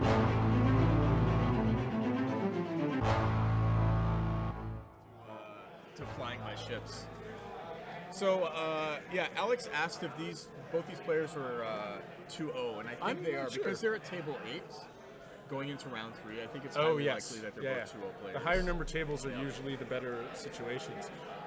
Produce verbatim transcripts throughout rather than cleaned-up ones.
To flying my ships. So, uh, yeah, Alex asked if these both these players were uh, two oh, and I think I'm they are sure. because they're at table eight, going into round three. I think it's Oh, highly yes. likely that they're Yeah, both yeah. two oh players. The higher number tables are Yeah. usually the better situations.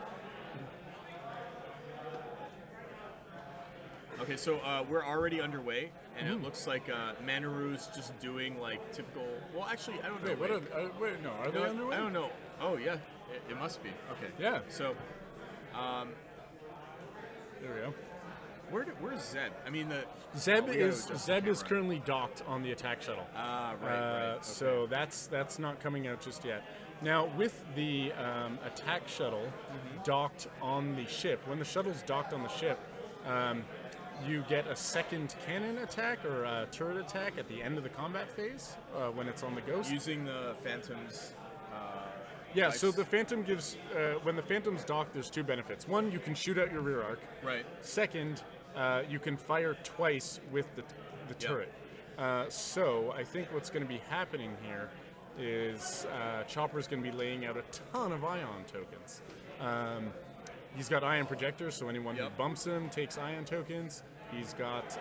Okay, so uh, we're already underway, and Mhm. it looks like uh, Manaroo's just doing like typical. Well, actually, I don't know. Wait, what are, uh, wait, no, are they No, underway? I don't know. Oh yeah, it, it must be. Okay. Yeah. So, um, There we go. where do, where's Zeb? I mean the Zeb oh, we gotta is adjust Zeb the is camera. currently docked on the attack shuttle. Ah, right, Uh, right. Okay. So that's that's not coming out just yet. Now, with the um, attack shuttle Mm-hmm. docked on the ship, when the shuttle's docked on the ship, um, you get a second cannon attack or a turret attack at the end of the combat phase uh, when it's on the Ghost. using the Phantom's. Uh, Yeah, so dice. the Phantom gives, uh, when the Phantom's docked, there's two benefits. One, you can shoot out your rear arc. Right. Second, uh, you can fire twice with the, the Yep. turret. Uh, so I think what's going to be happening here is uh, Chopper's going to be laying out a ton of ion tokens. Um, he's got ion projectors, so anyone Yep. who bumps him takes ion tokens. He's got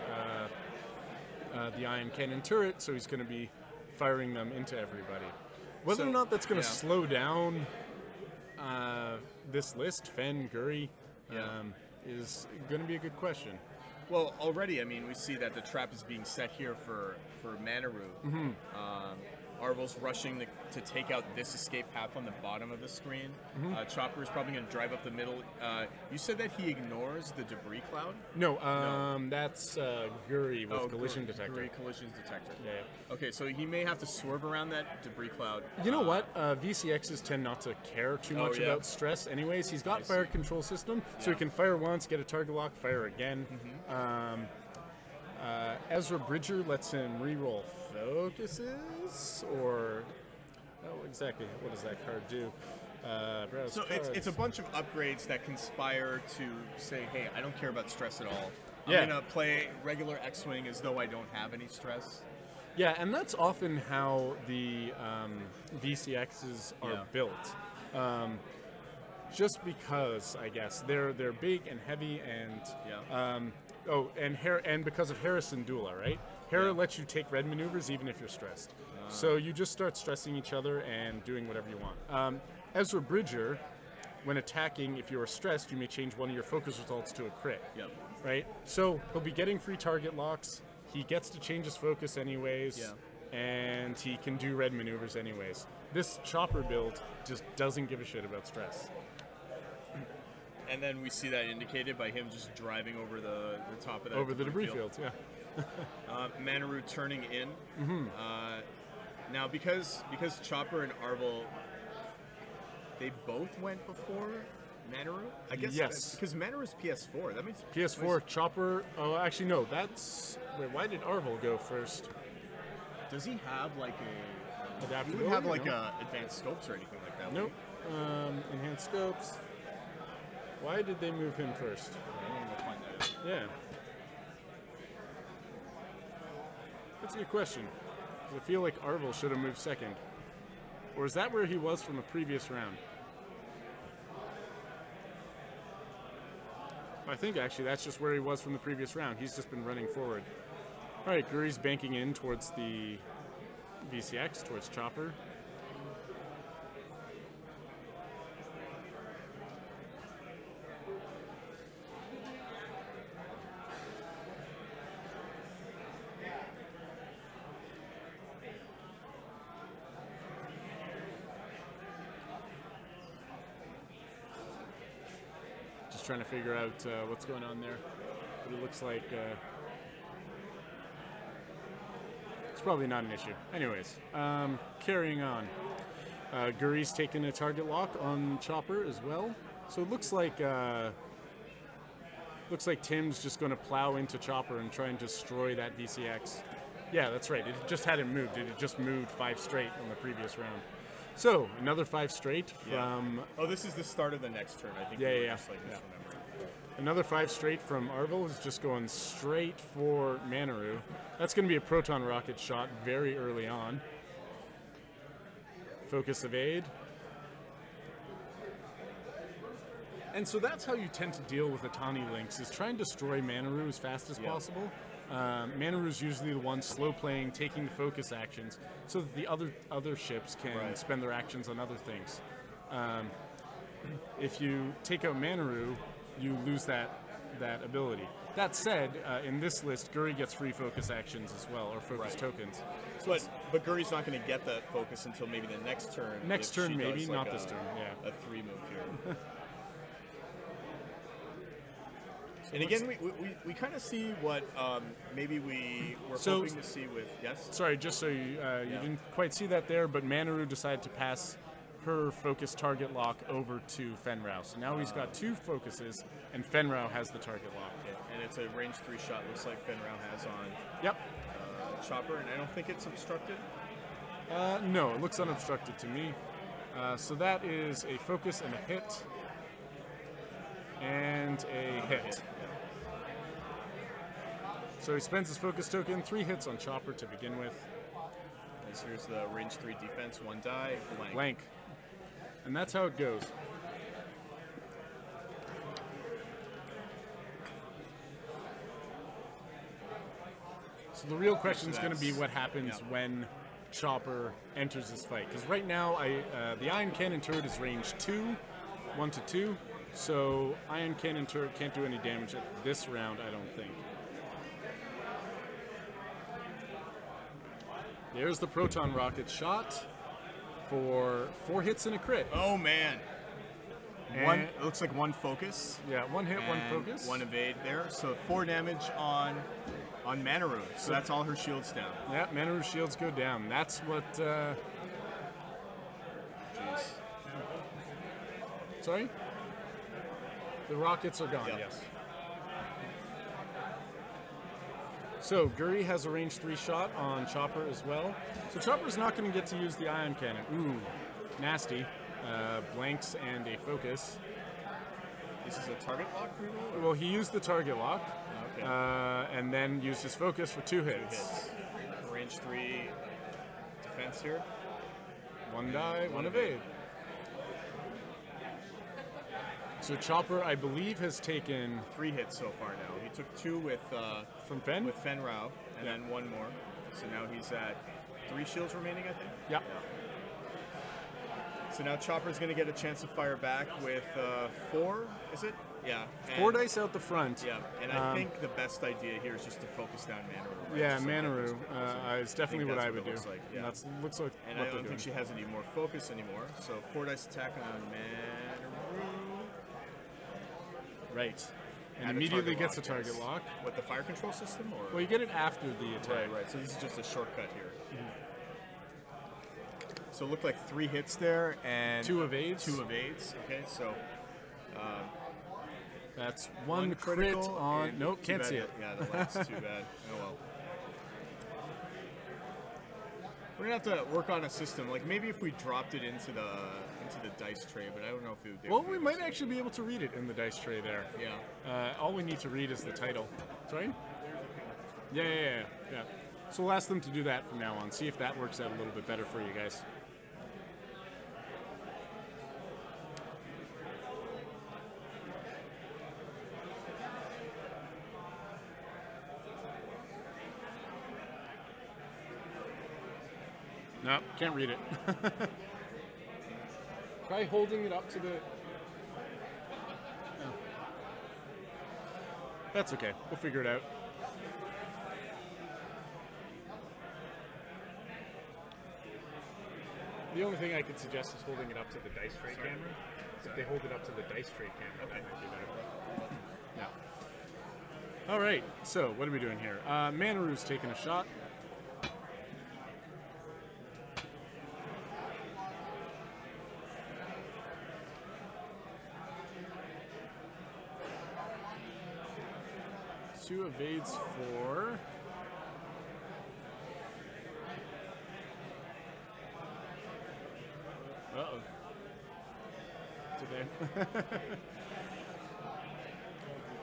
uh, uh, the ion cannon turret, so he's going to be firing them into everybody. Whether So, or not that's going to yeah. slow down uh, this list, Fenn, Guri, Yeah. um, is going to be a good question. Well, already, I mean, we see that the trap is being set here for for Manaroo. Mm-hmm. Um, Arvel's rushing the, to take out this escape path on the bottom of the screen. Mm-hmm. Uh, Chopper is probably going to drive up the middle. Uh, you said that he ignores the debris cloud? No, um, that's uh, Guri with Oh, collision Guri- detector. Guri collision detector. Yeah, yeah. Okay, so he may have to swerve around that debris cloud. You know Uh, what? Uh, V C Xs tend not to care too Oh, much yeah. about stress anyways. He's got I fire see. control system, so Yeah. Mm-hmm. he can fire once, get a target lock, fire again. Um, uh, Ezra Bridger lets him reroll focuses, or... Oh, exactly. What does that card do? Uh, browse So it's, it's a cards. bunch of upgrades that conspire to say, hey, I don't care about stress at all. I'm Yeah. going to play regular X-Wing as though I don't have any stress. Yeah, and that's often how the um, V C Xs are Yeah. built. Um, just because, I guess, they're they're big and heavy, and Yeah. um, oh, and Har- and because of Harrison Dula, right? Hera Yeah. lets you take red maneuvers even if you're stressed. So you just start stressing each other and doing whatever you want. Um, Ezra Bridger, when attacking, if you are stressed, you may change one of your focus results to a crit. Yep. Right? So he'll be getting free target locks. He gets to change his focus anyways. Yeah. And he can do red maneuvers anyways. This Chopper build just doesn't give a shit about stress. And then we see that indicated by him just driving over the, the top of that Over the debris fields, yeah. Uh, Manaroo turning in. Mm-hmm. Uh, now, because because Chopper and Arvel, they both went before Manaroo? I guess Yes. because Manaroo's P S four. That makes P S four, Chopper, oh, actually, no, that's... Wait, why did Arvel go first? Does he have like a? He Adaptability? would have like No. uh, advanced scopes or anything like that. would Nope. Um, enhanced scopes. Why did they move him first? he? I don't know, we'll find that out. Yeah. That's a good question. I feel like Arvel should have moved second. Or is that where he was from the previous round? I think actually that's just where he was from the previous round. He's just been running forward. Alright, Guri's banking in towards the V C X, towards Chopper. Just trying to figure out uh, what's going on there. But it looks like uh, it's probably not an issue. Anyways, um, carrying on. Uh, Guri's taking a target lock on Chopper as well. So it looks like uh, looks like Tim's just going to plow into Chopper and try and destroy that V C X. Yeah, that's right. It just hadn't moved. It had just moved five straight on the previous round. So another five straight Yeah. from Oh, this is the start of the next turn. I think. Yeah, we were yeah, just, like, yeah. misremembering. Another five straight from Arvel is just going straight for Manaroo. That's going to be a proton rocket shot very early on. Focus evade. And so that's how you tend to deal with Attanni links, is try and destroy Manaroo as fast as Yep. possible. Um, Manaroo's usually the one slow playing, taking the focus actions, so that the other other ships can Right. spend their actions on other things. Um, if you take out Manaroo, you lose that that ability. That said, uh, in this list, Guri gets free focus actions as well, or focus Right. tokens. So But it's- but Guri's not going to get that focus until maybe the next turn. Next if turn, she maybe, does, not like, this a- turn, yeah. A three move here. And again, we, we, we kind of see what um, maybe we were So- hoping to see with yes. Sorry, just so you, uh, you Yeah. didn't quite see that there, but Manaroo decided to pass her focus target lock over to Fenn Rau. So now he's got two focuses, and Fenn Rau has the target lock. And it's a range three shot. Looks like Fenn Rau has on Yep. uh, Chopper, and I don't think it's obstructed. Uh, no, it looks unobstructed to me. Uh, so that is a focus and a hit, and a hit. So he spends his focus token, three hits on Chopper to begin with. And so here's the range three defense, one die, blank. Blank. And that's how it goes. So the real question is going to be what happens yeah. when Chopper enters this fight. Because right now, I uh, the Ion Cannon turret is range two, one to two. So Ion Cannon turret can't do any damage at this round, I don't think. There's the proton rocket shot for four hits and a crit. Oh man. And- One it looks like one focus. Yeah, one hit, one and focus. One evade there. So four damage on on Manaroo. So that's all her shields down. Yeah, Manaroo shields go down. That's what. Uh, Jeez. sorry? The rockets are gone, Yep. yes. So, Guri has a range three shot on Chopper as well. So, Chopper's not going to get to use the Ion Cannon. Ooh, nasty. Uh, blanks and a focus. This is a target lock reroll? Well, he used the target lock. Okay. Uh, and then used his focus for two hits. Hits. Range three defense here. One die, one One evade. So Chopper, I believe, has taken Three hits so far now. He took two with uh, from Fenn. with Fenn Rau, and Yeah. then one more. So now he's at three shields remaining, I think. Yeah. So now Chopper's going to get a chance to fire back with uh, four, is it? Yeah. And, Four dice out the front. Yeah, and I Um, think the best idea here is just to focus down Manaroo. Right? Yeah, Just like Manaroo this. uh, is definitely what that's I what would it do. looks like, yeah. And that's looks like And what I they're don't doing. think she has any more focus anymore. So four dice attack on Manaroo. Right. And Add a immediately target gets a lock, target yes. lock. With the fire control system, or Well, you get it after the attack. right, right. So this is just a shortcut here. So it looked like three hits there and Two evades. Two evades. Okay, so um, That's one, one crit critical. on. and Nope, too can't bad- see it. Yeah, the last too bad. Oh well. We're gonna have to work on a system. Like maybe if we dropped it into the into the dice tray, but I don't know if it would. Well, we might actually be able to read it in the dice tray there. Yeah. Uh, all we need to read is the title. Sorry? Yeah, yeah, yeah, yeah. So we'll ask them to do that from now on. See if that works out a little bit better for you guys. No, can't read it. Try holding it up to the... Oh. That's okay. We'll figure it out. The only thing I could suggest is holding it up to the dice tray camera. If they hold it up to the dice tray camera, that might be better. Yeah. All right. So what are we doing here? Uh, Manaroo's taking a shot. Two evades for. Uh-oh. It's okay.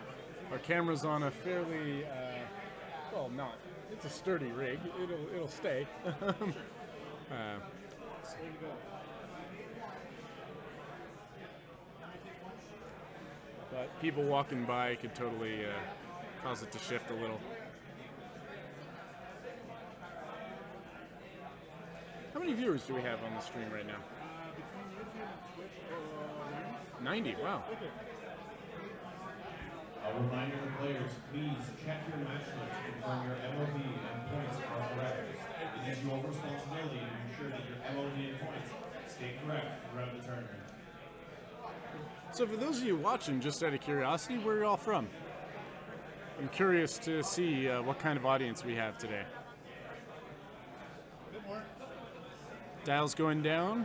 Our camera's on a fairly, uh, well, not. It's a sturdy rig. It'll it'll stay. uh, but people walking by could totally uh, cause it to shift a little. How many viewers do we have on the stream right now? ninety, wow. A reminder to players, please check your match list to confirm your M O V and points are correct. It is your responsibility to ensure that your M O V and points stay correct throughout the tournament. So for those of you watching, just out of curiosity, where are you all from? I'm curious to see uh, what kind of audience we have today. Dial's going down.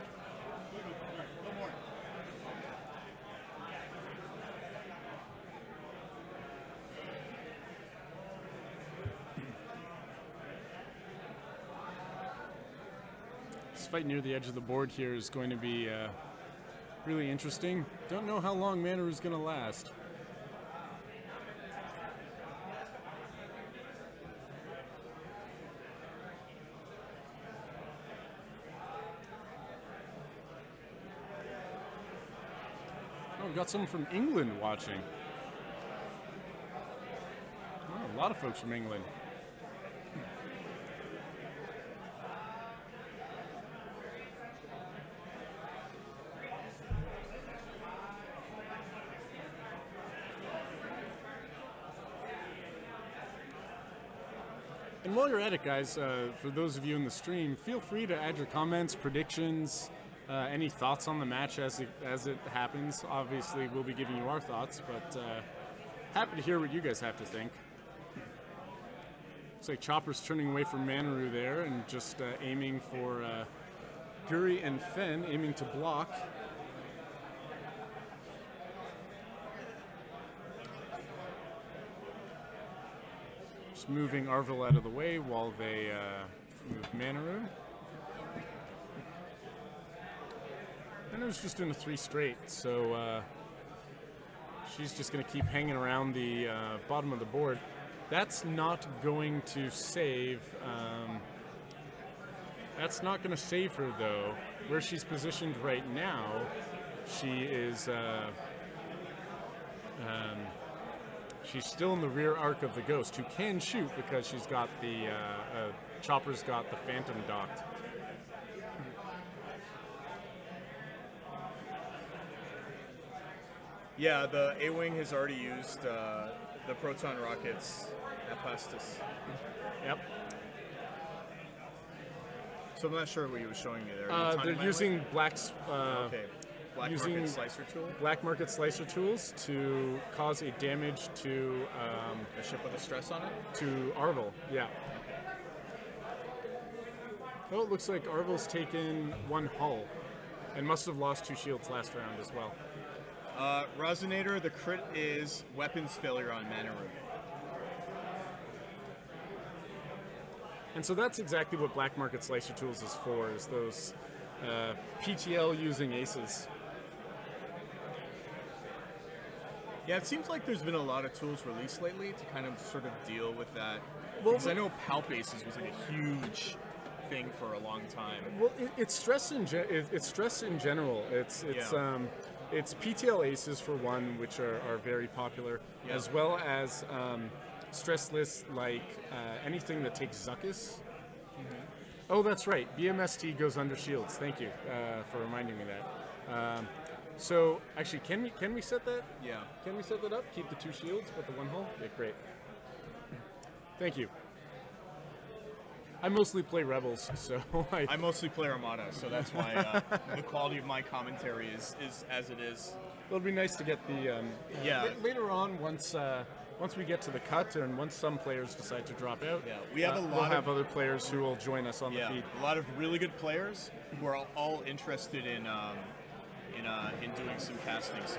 This fight near the edge of the board here is going to be uh, really interesting. Don't know how long Manaroo's going to last. Oh, we've got someone from England watching. Oh, a lot of folks from England. And while you're at it, guys, uh, for those of you in the stream, feel free to add your comments, predictions, uh, any thoughts on the match as it, as it happens. Obviously, we'll be giving you our thoughts, but uh, happy to hear what you guys have to think. Looks like Chopper's turning away from Manaroo there and just uh, aiming for uh, Guri and Fenn, aiming to block. Moving Arvel out of the way while they uh, move Manaroo. Manaroo's just doing a three straight, so uh, she's just going to keep hanging around the uh, bottom of the board. That's not going to save. Um, that's not going to save her, though. Where she's positioned right now, she is. Uh, um, She's still in the rear arc of the Ghost, who can shoot because she's got the, uh, uh, Chopper's got the Phantom docked. Yeah, the A-Wing has already used uh, the proton rockets at Pastis. Yep. So I'm not sure what he was showing me there. Uh, The they're using Black's... Uh, okay. Black using market slicer tool? Black market slicer tools to cause a damage to um, a ship with a stress on it? To Arvel, yeah. Oh, it looks like Arvel's taken one hull and must have lost two shields last round as well. Uh, Resonator, the crit is weapons failure on Manaroo. And so that's exactly what Black Market Slicer Tools is for, is those uh, P T L using aces. Yeah, it seems like there's been a lot of tools released lately to kind of sort of deal with that. Well, because I know Palp Aces was like a huge thing for a long time. Well, it, it's stress in ge it, it's stress in general. It's it's Yeah. um, it's P T L aces for one, which are, are very popular, Yeah. as well as um, stress lists like uh, anything that takes Zuckus. Mm-hmm. Oh, that's right. B M S T goes under shields. Thank you uh, for reminding me that. Um, so actually, can we can we set that? Yeah. Can we set that up? Keep the two shields, but the one hull. Yeah, great. Thank you. I mostly play Rebels, so I... I mostly play Armada, so that's why uh, the quality of my commentary is, is as it is. It'll be nice to get the... Um, Yeah. uh, later on, once uh, once we get to the cut, and once some players decide to drop out, Yeah, we have uh, a lot we'll of- have other players who will join us on Yeah, the feed. a lot of really good players who are all, all interested in um, in uh, in doing some casting. So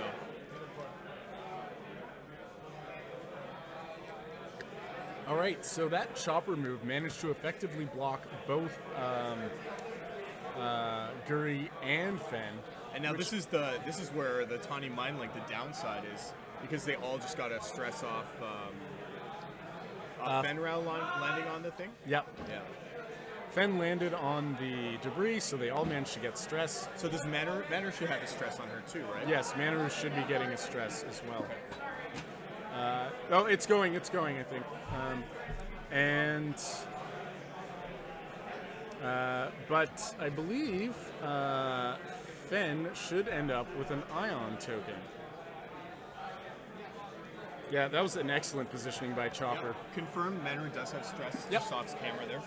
All right, so that chopper move managed to effectively block both um, uh, Guri and Fenn. and now Which- this is the this is where the Attanni Mindlink, the downside is because they all just got a stress off um, Uh, uh, Fenn Rau lan- landing on the thing. Yep. Yeah. Fenn landed on the debris, so they all managed to get stress. So does Manor Manor should have a stress on her too, right? Yes, Manaroo should be getting a stress as well. Uh, oh, it's going, it's going, I think. Um, and, uh, but I believe uh, Fenn should end up with an ion token. Yeah, that was an excellent positioning by Chopper. Yep. Confirmed, Manor does have stress. Yep. Just off his camera there.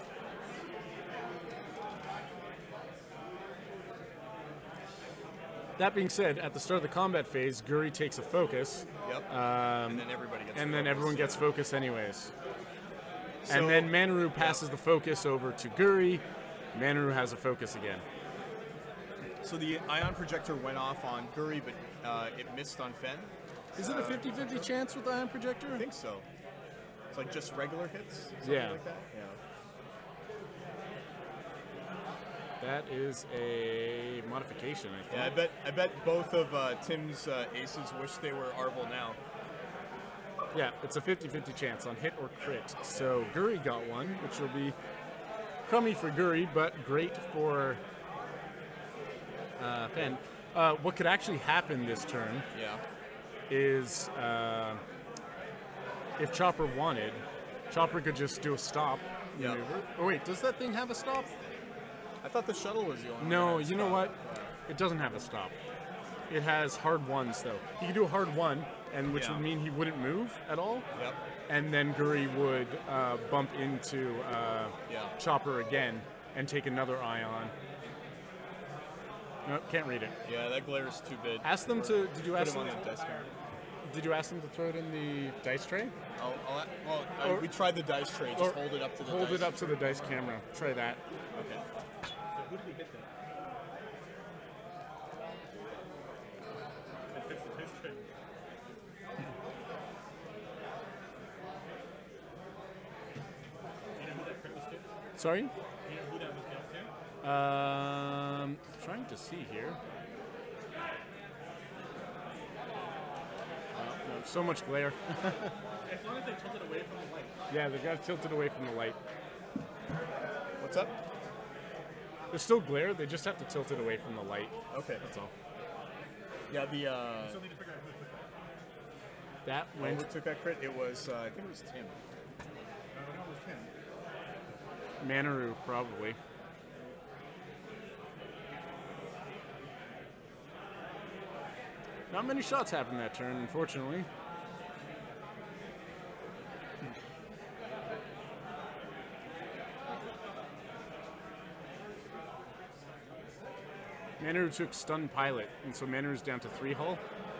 That being said, at the start of the combat phase, Guri takes a focus. Yep. Um, and then everybody gets. and then focused. everyone gets focus anyways. So- and then Manaroo passes the focus over to Guri. Manaroo has a focus again. So the ion projector went off on Guri, but uh, it missed on Fenn. Is it a fifty fifty chance with the ion projector? I think so. It's like just regular hits. Something Yeah. Like that? Yeah. That is a modification, I think. Yeah, I bet I bet both of uh, Tim's uh, aces wish they were Arvel now. Yeah, it's a fifty fifty chance on hit or crit. So Guri got one, which will be crummy for Guri, but great for uh, Fenn. Uh, what could actually happen this turn Yeah. is uh, if Chopper wanted, Chopper could just do a stop Yeah. maneuver. Oh wait, does that thing have a stop? I thought the shuttle was the only No, one. that you know stopped. what? It doesn't have a stop. It has hard ones though. He could do a hard one, and which Yeah. would mean he wouldn't move at all. Yep. And then Guri would uh, bump into uh, Yeah. Chopper again and take another ion. Nope, can't read it. Yeah, that glare is too big. Ask them to. Did you Put ask him on them? the dice card. Did you ask them to throw it in the dice tray? I'll, I'll, well, uh, Or- we tried the dice tray. Just or hold it up to the Hold dice. it up to the dice camera. Try that. Okay. Who did we hit then? I fixed the dice tray. You know who that crit was to? Sorry. You know who that was dealt to? Um, trying to see here. Oh, no, so much glare. As long as they tilted away from the light. Yeah, they got tilted away from the light. What's up? There's still glare. They just have to tilt it away from the light. Okay. That's all. Yeah, the uh, Still need to figure out who took that. That when went who took that crit? It was uh, I think it was Tim. I don't know, it was Tim. Manaroo, probably. Not many shots happened that turn, unfortunately. Manaroo took stun pilot, and so Manaroo's down to three hull.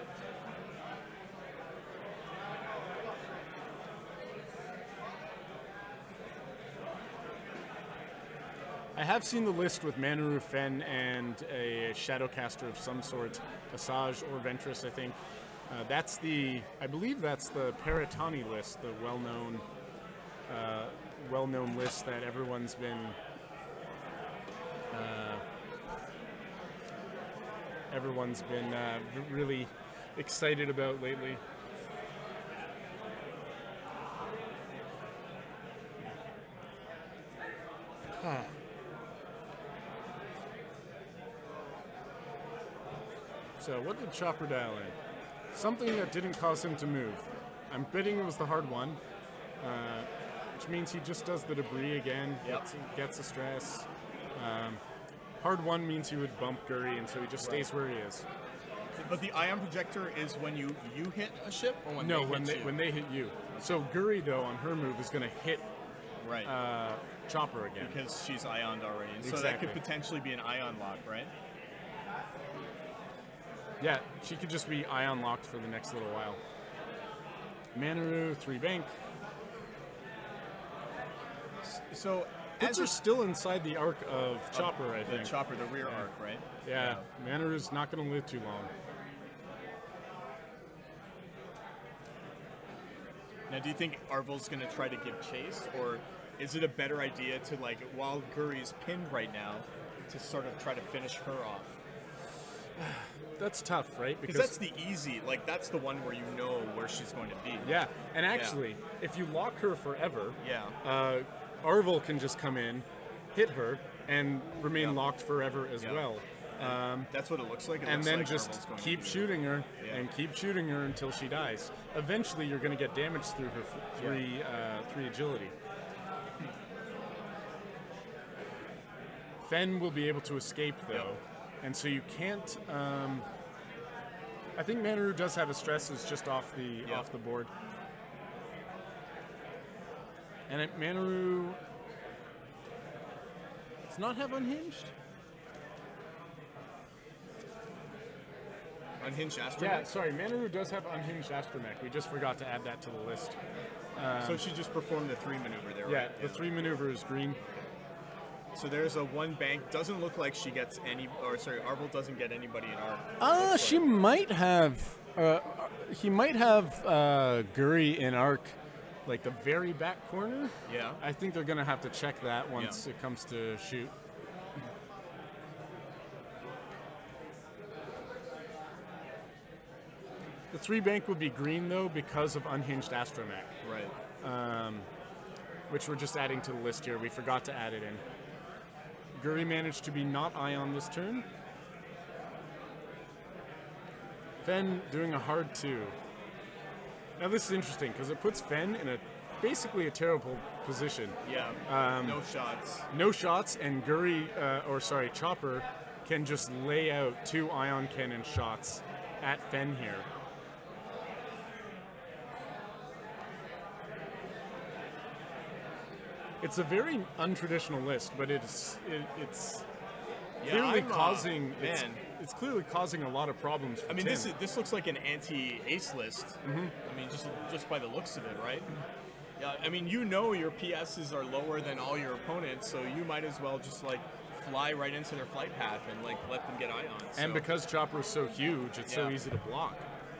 I have seen the list with Manaroo, Fenn, and a Shadowcaster of some sort, Asajj or Ventress, I think. Uh, that's the, I believe that's the Attanni list, the well-known, uh, well-known list that everyone's been, uh, everyone's been uh, r- really excited about lately. Huh. So what did Chopper dial in? Something that didn't cause him to move. I'm betting it was the hard one, uh, which means he just does the debris again, Yep. gets, gets a stress. Um, hard one means he would bump Guri, and so he just stays where he is. But the ion projector is when you you hit a ship, or when No, they when hit they you? when they hit you. So Guri, though, on her move is going to hit right uh, Chopper again. because she's ioned already, and so that Exactly. could potentially be an ion lock, right? Yeah, she could just be ion locked for the next little while. Manaroo, three bank. So Puts as her a- still inside the arc of Chopper, I the think. chopper, the rear arc, right? Yeah, Manaroo's not going to live too long. Now, do you think Arvel's going to try to give chase, or is it a better idea to, like, while Guri's pinned right now, to sort of try to finish her off? That's tough, right? Because that's the easy, like that's the one where you know where she's going to be. Yeah, and actually, yeah. if you lock her forever, yeah, uh, Arvel can just come in, hit her, and remain yeah. locked forever as yeah. well. Um, that's what it looks like. It and looks then like just keep shooting her yeah. and keep shooting her until she dies. Eventually, you're going to get damage through her f- three yeah. uh, three agility. Fenn will be able to escape though, yep. and so you can't. Um, I think Manaroo does have a stress; it's just off the yep. off the board. And it, Manaroo does not have unhinged. Unhinged astromech? Yeah, sorry, Manaroo does have unhinged astromech. We just forgot to add that to the list. Um, so she just performed the three maneuver there, yeah, right? the yeah, the three maneuver is green. So there's a one bank. Doesn't look like she gets any, or sorry, Arvel doesn't get anybody in arc. Uh, she like. might have, uh, he might have uh, Guri in arc, like the very back corner. Yeah. I think they're going to have to check that once yeah. it comes to shoot. The three bank would be green though because of unhinged astromech. Right. Um, which we're just adding to the list here. We forgot to add it in. Guri managed to be not Ion this turn. Fenn doing a hard two. Now this is interesting because it puts Fenn in a basically a terrible position. Yeah. Um, no shots. No shots, and Guri, uh, or sorry, Chopper, can just lay out two Ion Cannon shots at Fenn here. It's a very untraditional list, but it's it, it's yeah, clearly I'm, causing uh, it's, man. it's clearly causing a lot of problems. For I mean, Tim. this is, this looks like an anti-ace list. Mm-hmm. I mean, just just by the looks of it, right? Yeah. I mean, you know, your P S's are lower than all your opponents, so you might as well just like fly right into their flight path and like let them get ions. So. And because Chopper is so huge, it's yeah. so easy to block.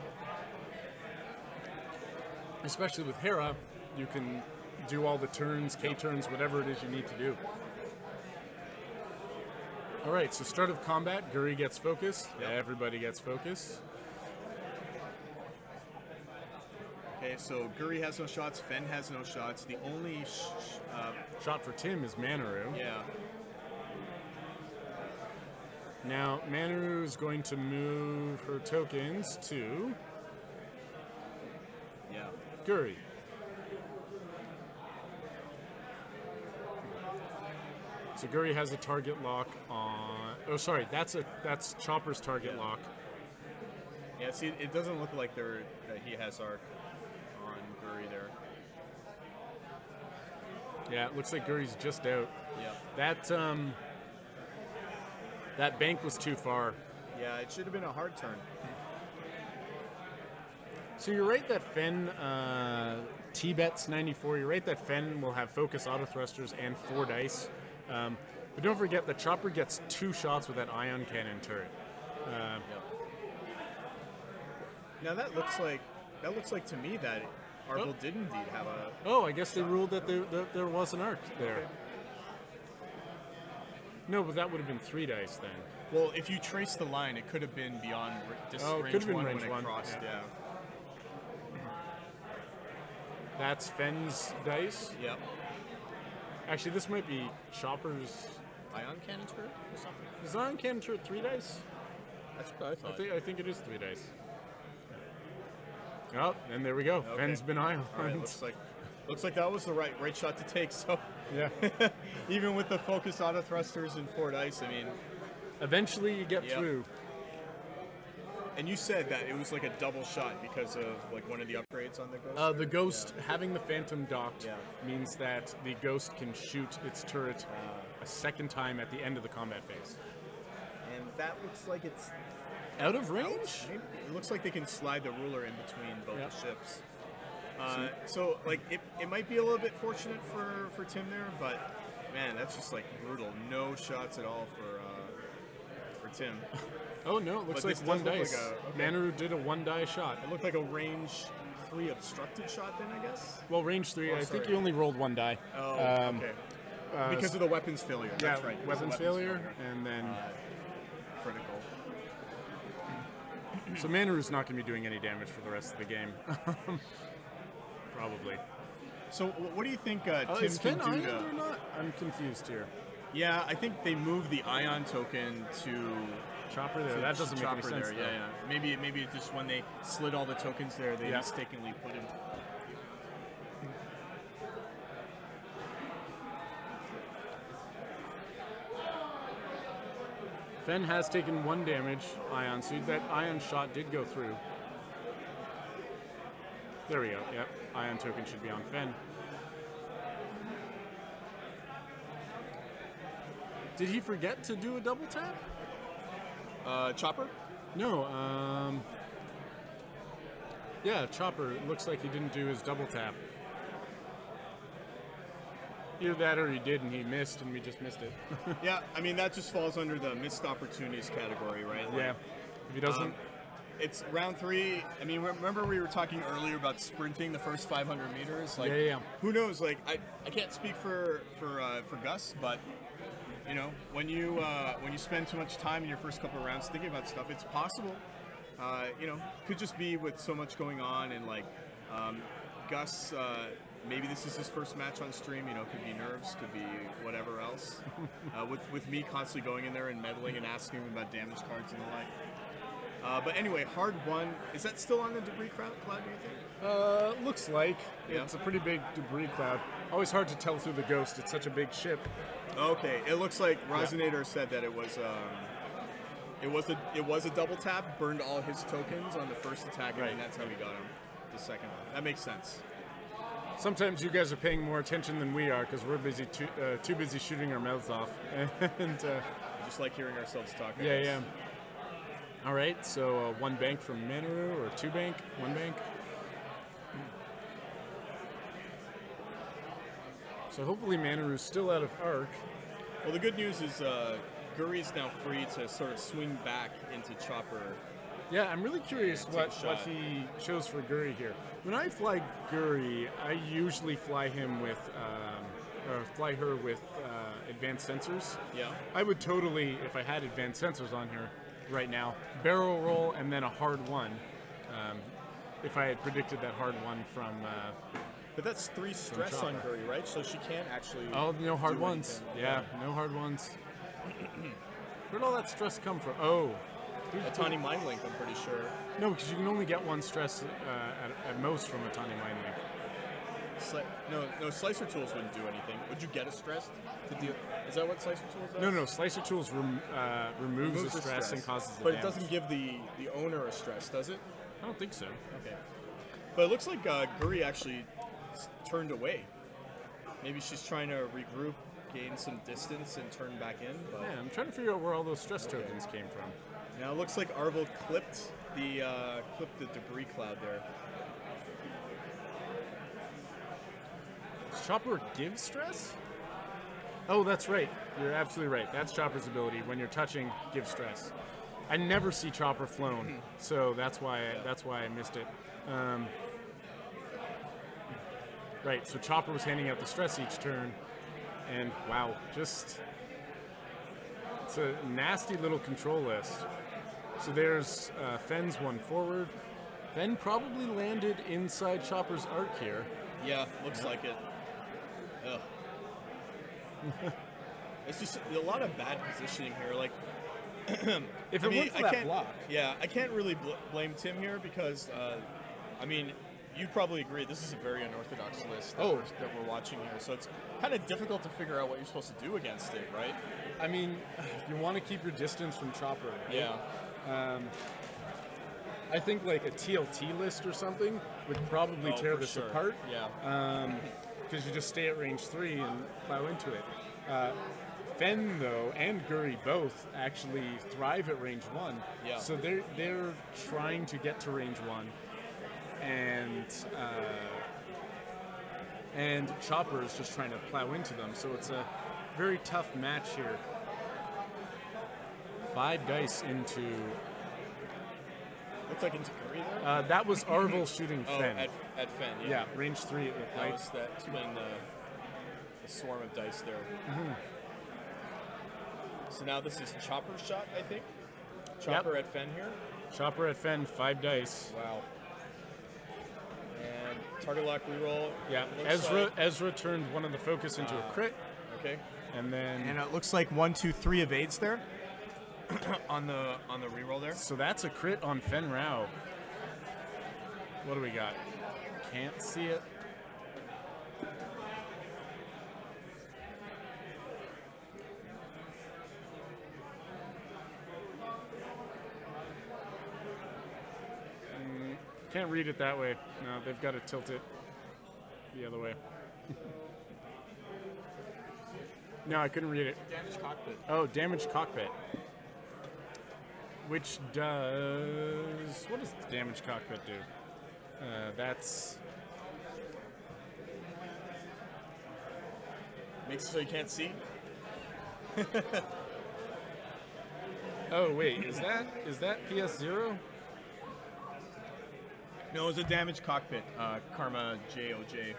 Especially with Hera, you can do all the turns, K-turns, whatever it is you need to do. All right, so start of combat, Guri gets focus. Yep. Everybody gets focus. Okay, so Guri has no shots, Fenn has no shots. The only sh uh, shot for Tim is Manaroo. Yeah. Now, Manaroo is going to move her tokens to yeah. Guri. So Guri has a target lock on. Oh, sorry, that's a that's Chopper's target yeah. lock. Yeah, see, it doesn't look like there that he has arc on Guri there. Yeah, it looks like Guri's just out. Yeah. That um. That bank was too far. Yeah, it should have been a hard turn. So you're right that Fenn uh, T-bets ninety-four. You're right that Fenn will have focus auto thrusters and four dice. Um, but don't forget that Chopper gets two shots with that ion cannon turret. Uh, yep. Now that looks like that looks like to me that Arvel oh. did indeed have a. Oh, I guess shot. They ruled that there, that there was an arc there. Okay. No, but that would have been three dice then. Well, if you trace the line, it could have been beyond this oh, range could have been one range when one. it crossed. Yeah. yeah. That's Fenn's dice. Yep. Actually, this might be Chopper's ion cannon turret or something. Is ion cannon turret three dice? That's what I thought. I think I think it is three dice. Oh, and there we go. Okay. Fenn's been ion. All right, looks like looks like that was the right right shot to take. So yeah, even with the focus auto thrusters and four dice, I mean, eventually you get yep. through. And you said that it was like a double shot because of like one of the upgrades on the Ghost? Uh, the Ghost, yeah. having the Phantom docked, yeah. means that the Ghost can shoot its turret uh, a second time at the end of the combat phase. And that looks like it's... Out of range? Out, maybe. It looks like they can slide the ruler in between both yep. the ships. Uh, so, like, it, it might be a little bit fortunate for, for Tim there, but, man, that's just, like, brutal. No shots at all for, uh, for Tim. Oh no, it looks but like one dice. Like a, okay. Manaroo did a one die shot. It looked like a range three obstructed shot then, I guess? Well, range three, oh, I sorry. think you only rolled one die. Oh, um, okay. Uh, because of the weapons failure. Yeah, That's right. weapons, weapons failure, failure, and then... Uh, critical. So Manaroo's not going to be doing any damage for the rest of the game. Probably. So wh- what do you think uh, Oh, Tim is can Fenn do Ion to... or not? I'm confused here. Yeah, I think they moved the Ion token to... Chopper there. to That doesn't make any Chopper sense. there. though. Yeah, yeah. Maybe, maybe it's just when they slid all the tokens there, they Yeah. mistakenly put him... Fenn has taken one damage, Ion, so that Ion shot did go through. There we go, yep. Ion token should be on Fenn. Did he forget to do a double tap? Uh, Chopper? No, um... yeah, Chopper, it looks like he didn't do his double tap. Either that or he did and he missed and we just missed it. Yeah, I mean, that just falls under the missed opportunities category, right? Like, Yeah. If he doesn't... Um, it's round three. I mean, remember we were talking earlier about sprinting the first five hundred meters? Like, Yeah, yeah, yeah. Who knows? Like, I, I can't speak for for uh, for Gus, but you know, when you uh, when you spend too much time in your first couple of rounds thinking about stuff, it's possible. Uh, you know, could just be with so much going on, and like um, Gus. Uh, maybe this is his first match on stream. You know, could be nerves, could be whatever else. uh, with with me constantly going in there and meddling and asking him about damage cards and the like. Uh, but anyway, hard one. Is that still on the debris cloud, cloud do you think? Uh, looks like. Yeah. It's a pretty big debris cloud. Always hard to tell through the ghost. It's such a big ship. Okay, it looks like Rosinator said that it was um, it was a it was a double tap, burned all his tokens on the first attack, Right. and that's how he got him the second one. That makes sense. Sometimes you guys are paying more attention than we are because we're busy too, uh, too busy shooting our mouths off. and uh, Just like hearing ourselves talk. I yeah, guess. yeah. All right, so uh, one bank from Manaroo, or two bank, one bank. So hopefully Manaroo's still out of arc. Well, the good news is uh, Guri's now free to sort of swing back into Chopper. Yeah, I'm really curious Take what, a what shot. he chose for Guri here. When I fly Guri, I usually fly him with, um, or fly her with uh, advanced sensors. Yeah. I would totally, if I had advanced sensors on here right now, barrel roll and then a hard one. Um, if I had predicted that hard one from. Uh, But that's three stress on Chopper. Guri, right? So she can't actually. oh, no hard do ones. anything. Yeah, no hard ones. Where'd all that stress come from? Oh. Attanni Mindlink, I'm pretty sure. No, because you can only get one stress uh, at, at most from Attanni Mindlink. Sli- no, no, Slicer Tools wouldn't do anything. Would you get a stress to deal? Is that what Slicer Tools does? No, no, Slicer Tools rem, uh, removes, Removes the stress, and causes the But damage. it doesn't give the, the owner a stress, does it? I don't think so. Okay. But it looks like uh, Guri actually s- turned away. Maybe she's trying to regroup, gain some distance, and turn back in. But Yeah, I'm trying to figure out where all those stress tokens came from. now it looks like Arvel clipped the uh, clipped the debris cloud there. Does Chopper give stress? Oh, that's right. You're absolutely right. That's Chopper's ability. When you're touching, give stress. I never see Chopper flown, so that's why that's why I missed it. Um, right. So Chopper was handing out the stress each turn, and wow, just it's a nasty little control list. So there's uh, Fenn's one forward. Fenn probably landed inside Chopper's arc here. Yeah, looks like it. Ugh. It's just a lot of bad positioning here. Like, If I it mean, weren't for I that can't, block. Yeah, I can't really bl- blame Tim here because, uh, I mean, you probably agree this is a very unorthodox list that, Oh. we're, that we're watching here. So it's kind of difficult to figure out what you're supposed to do against it, right? I mean, you want to keep your distance from Chopper. Right? Yeah. Um, I think like a T L T list or something would probably Oh, tear for this sure. apart. Yeah. Because you just stay at range three and plow into it. Uh, Fenn though and Guri both actually thrive at range one. Yeah. So they're they're trying to get to range one, and uh, and Chopper is just trying to plow into them. So it's a very tough match here. Five dice into. Looks like into Guri there. Uh, that was Arvel shooting oh, Fenn. at, at Fenn, yeah. Yeah, range three it looked That like. was that twin, uh, the swarm of dice there. Mm-hmm. So now this is Chopper shot, I think. Chopper at Fenn here. Chopper at Fenn, five dice. Wow. And target lock reroll. Yeah, Looks Ezra like- Ezra turned one of the focus into a crit, Okay. and then And it looks like one, two, three evades there on the on the reroll there. so that's a crit on Fenn Rau. What do we got? Can't see it. Mm, can't read it that way. No, they've got to tilt it the other way. No, I couldn't read it. Damage cockpit. Oh, damaged cockpit. Which does... What does the damaged cockpit do? Uh, that's... Makes it so you can't see. Oh, wait. Is that is that P S zero? No, it's a damage cockpit. Uh, Karma J O J.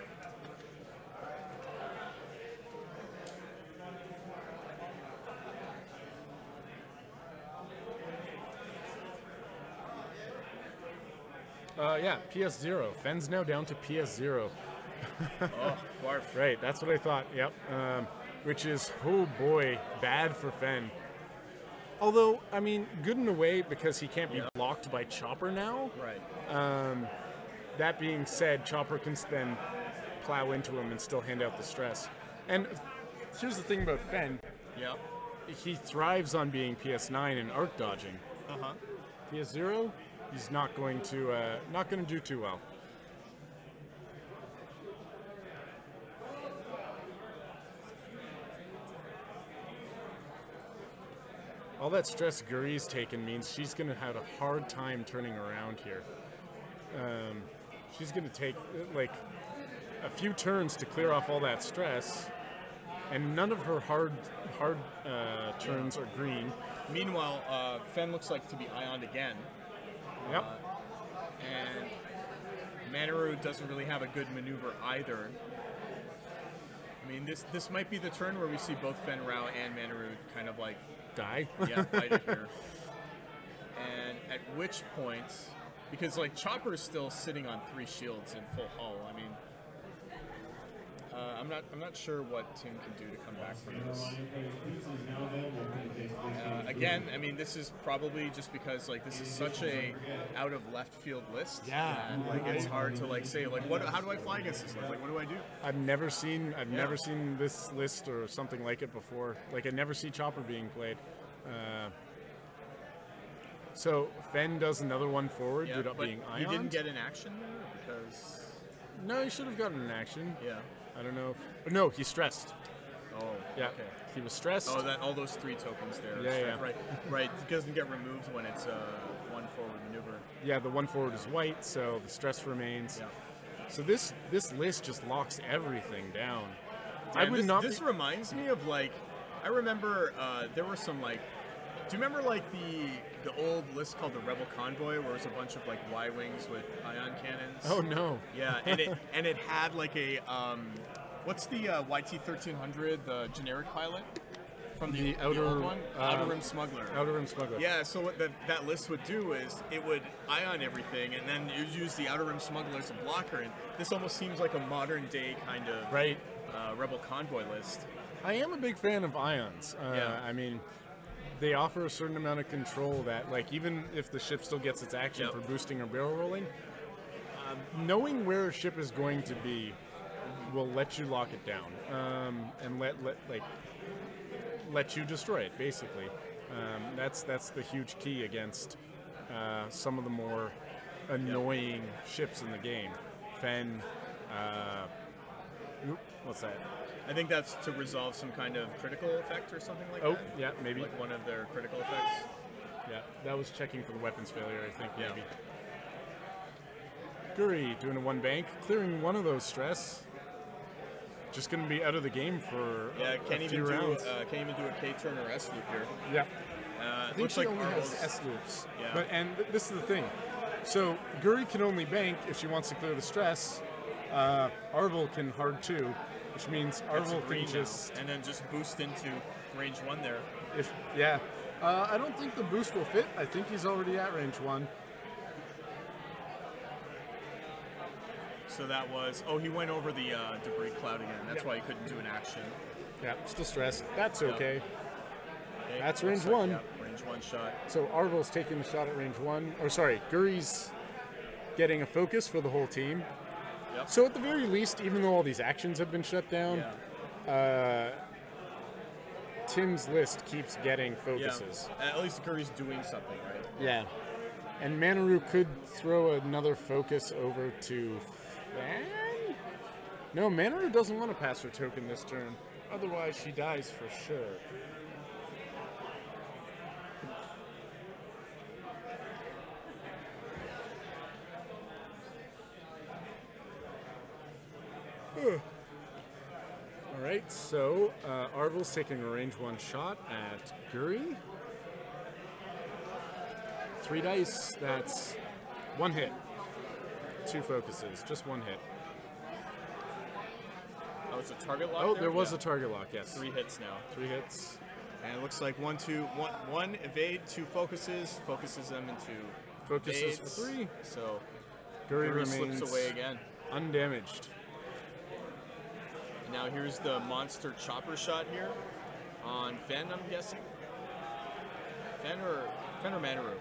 Uh, yeah, P S zero. Fenn's now down to P S zero. Oh, barf. Right, that's what I thought. Yep. Um, which is, oh boy, bad for Fenn. Although, I mean, good in a way because he can't be Yeah. blocked by Chopper now. Right. Um, that being said, Chopper can then plow into him and still hand out the stress. And here's the thing about Fenn. Yeah. He thrives on being P S nine and arc dodging. Uh huh. P S zero, he's not going to uh, not going to do too well. All that stress Guri's taken means she's going to have a hard time turning around here. Um, she's going to take uh, like a few turns to clear off all that stress, and none of her hard hard uh, turns are green. Meanwhile, uh, Fenn looks like to be ioned again. Yep. Uh, and Manaroo doesn't really have a good maneuver either. I mean, this this might be the turn where we see both Fenn Rau and Manaroo kind of like, Die. yeah, fight it here. And at which point, because like Chopper is still sitting on three shields in full hull. I mean, uh, I'm not I'm not sure what Tim can do to come back from this. Uh, again, I mean, this is probably just because like this is such a out of left field list. Yeah. that, like it's hard to like say like what how do I fly against this? Like what do I do? I've never seen I've Yeah. never seen this list or something like it before. Like I never see Chopper being played. Uh, so Fenn does another one forward Yeah, due to but being he ioned. didn't get an action there because No, he should have gotten an action. yeah. I don't know. But no, he's stressed. Oh, Yeah, okay. he was stressed. Oh, that all those three tokens there. Yeah, Strike, yeah. Right, right. It doesn't get removed when it's uh, one forward maneuver. Yeah, the one forward is white, so the stress remains. Yeah. So this this list just locks everything down. I And would this, not. This be- reminds me of like, I remember uh, there were some like. Do you remember like the the old list called the Rebel Convoy, where it was a bunch of like Y wings with ion cannons? oh no. Yeah, and it and it had like a um, what's the uh, Y T thirteen hundred, the generic pilot from the, The the outer- old one, uh, Outer Rim Smuggler. Outer Rim Smuggler. Yeah, so what the, that list would do is it would ion everything, and then you use the Outer Rim Smuggler as a blocker. And this almost seems like a modern day kind of Right. uh, Rebel Convoy list. I am a big fan of ions. Uh, Yeah. I mean, they offer a certain amount of control that, like, even if the ship still gets its action Yep. for boosting or barrel rolling, um, knowing where a ship is going to be will let you lock it down um, and let, let like let you destroy it. Basically, um, that's that's the huge key against uh, some of the more annoying ships in the game. Fenn. Uh, oop, what's that? I think that's to resolve some kind of critical effect or something like Oh, that. yeah, maybe. Like one of their critical effects. Yeah, that was checking for the weapons failure, I think, Yeah. maybe. Guri doing a one bank, clearing one of those stress. Just going to be out of the game for Yeah, a, can't a even few do rounds. uh, can't even do a K turn or S loop here. yeah, Uh, I think looks she like only Arvel's- has S loops. Yeah. But and th- this is the thing. So Guri can only bank if she wants to clear the stress. Uh, Arvel can hard too, which means That's Arvel green can now, just and then just boost into range one there. if yeah, Uh, I don't think the boost will fit. I think he's already at range one. So that was, oh, he went over the uh, debris cloud again. That's Yep. why he couldn't do an action. Yeah, still stressed. That's Yep. okay. Okay, That's looks range like- one. yeah, range one shot. So Arvel's taking the shot at range one. Or sorry, Guri's getting a focus for the whole team. Yep. So at the very least, even though all these actions have been shut down, Yeah. uh, Tim's list keeps getting focuses. Yeah. At least Guri's doing something, right? Yeah. And Manaroo could throw another focus over to Fenn? No, Manaroo doesn't want to pass her token this turn. Otherwise, she dies for sure. All right, so uh, Arvel's taking a range one shot at Guri. Three dice, that's one hit. Two focuses, just one hit. Oh, it's a target lock Oh, there? there was Yeah. a target lock, yes. Three hits now. Three hits. And it looks like one, two, one, one evade, two focuses, focuses them into Focuses for evades. three. So Guri Guri remains slips away again. undamaged. Now here's the monster chopper shot here on Fenn, I'm guessing. Fenn or, Fenn or Manaroo?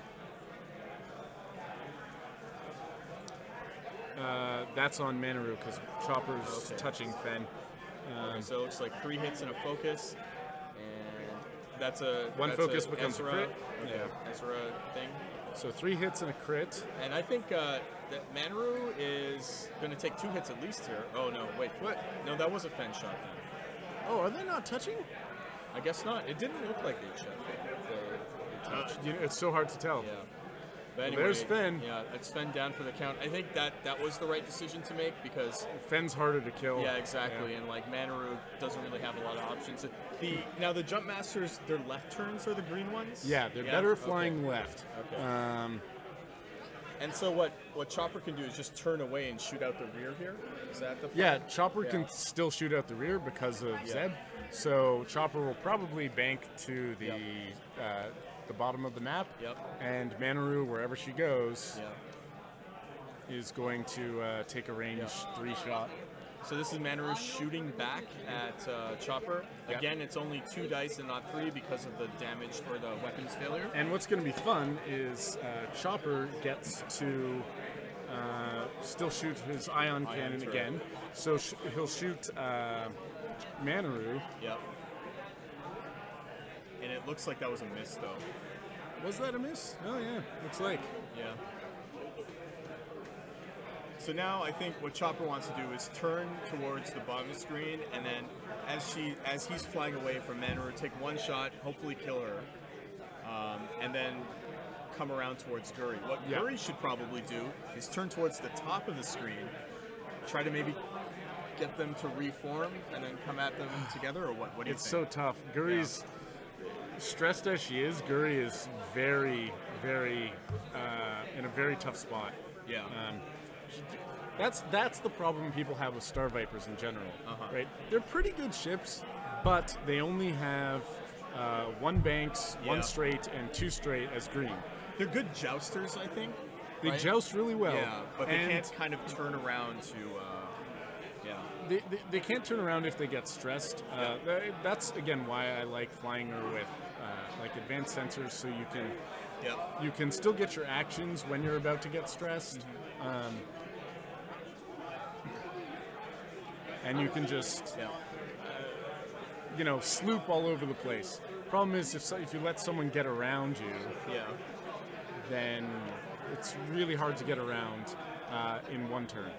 Uh, that's on Manaroo because Chopper's Okay. touching Fenn. Um, Okay, so it looks like three hits and a focus. And that's a One that's focus a becomes a Ezra, crit. okay, Yeah. Ezra thing. so three hits and a crit. And I think uh, that Manaroo is going to take two hits at least here. Oh no, wait, what? No, that was a Fenn shot then. Oh, are they not touching? I guess not. It didn't look like they shot. They, they touched. You know, it's so hard to tell. Yeah. But Well, anyway, there's Fenn. Yeah, it's Fenn down for the count. I think that that was the right decision to make because Fenn's harder to kill. yeah, exactly. Yeah. And like Manaroo doesn't really have a lot of options. The now the jump masters, their left turns are the green ones. Yeah, they're Yeah? better Okay. flying left. Okay. Um, And so what what Chopper can do is just turn away and shoot out the rear here. Is that the plan? yeah, Chopper Yeah. can still shoot out the rear because of Yeah. Zeb. So Chopper will probably bank to the Yep. uh, the bottom of the map. Yep. And Manaroo, wherever she goes, Yeah. is going to uh, take a range Yeah. three shot. So this is Manaroo shooting back at uh, Chopper. Yep. Again, it's only two dice and not three because of the damage or the weapons failure. And what's going to be fun is uh, Chopper gets to uh, still shoot his ion Ion cannon turret. again. So sh- he'll shoot uh, Manaroo. Yep. And it looks like that was a miss, though. Was that a miss? Oh yeah, looks like. Yeah. So now I think what Chopper wants to do is turn towards the bottom of the screen, and then as she as he's flying away from Manaroo, take one shot, hopefully kill her, um, and then come around towards Guri. What Yeah. Guri should probably do is turn towards the top of the screen, try to maybe get them to reform, and then come at them together, or what? What do you It's so think? tough. Guri's stressed as she is. Guri is very, very uh, in a very tough spot. Yeah. Um, that's that's the problem people have with Star Vipers in general, Uh-huh. right? They're pretty good ships, but they only have uh, one banks, Yeah. one straight, and two straight as green. They're good jousters, I think. They right? joust really well. Yeah, but they and can't kind of turn around to. Uh, yeah. They, they, they can't turn around if they get stressed. Uh, th- that's again why I like flying her with uh, like advanced sensors, so you can Yeah. you can still get your actions when you're about to get stressed, um, and you can just Yeah. you know sloop all over the place. Problem is if so, if you let someone get around you, Yeah. then it's really hard to get around uh, in one turn.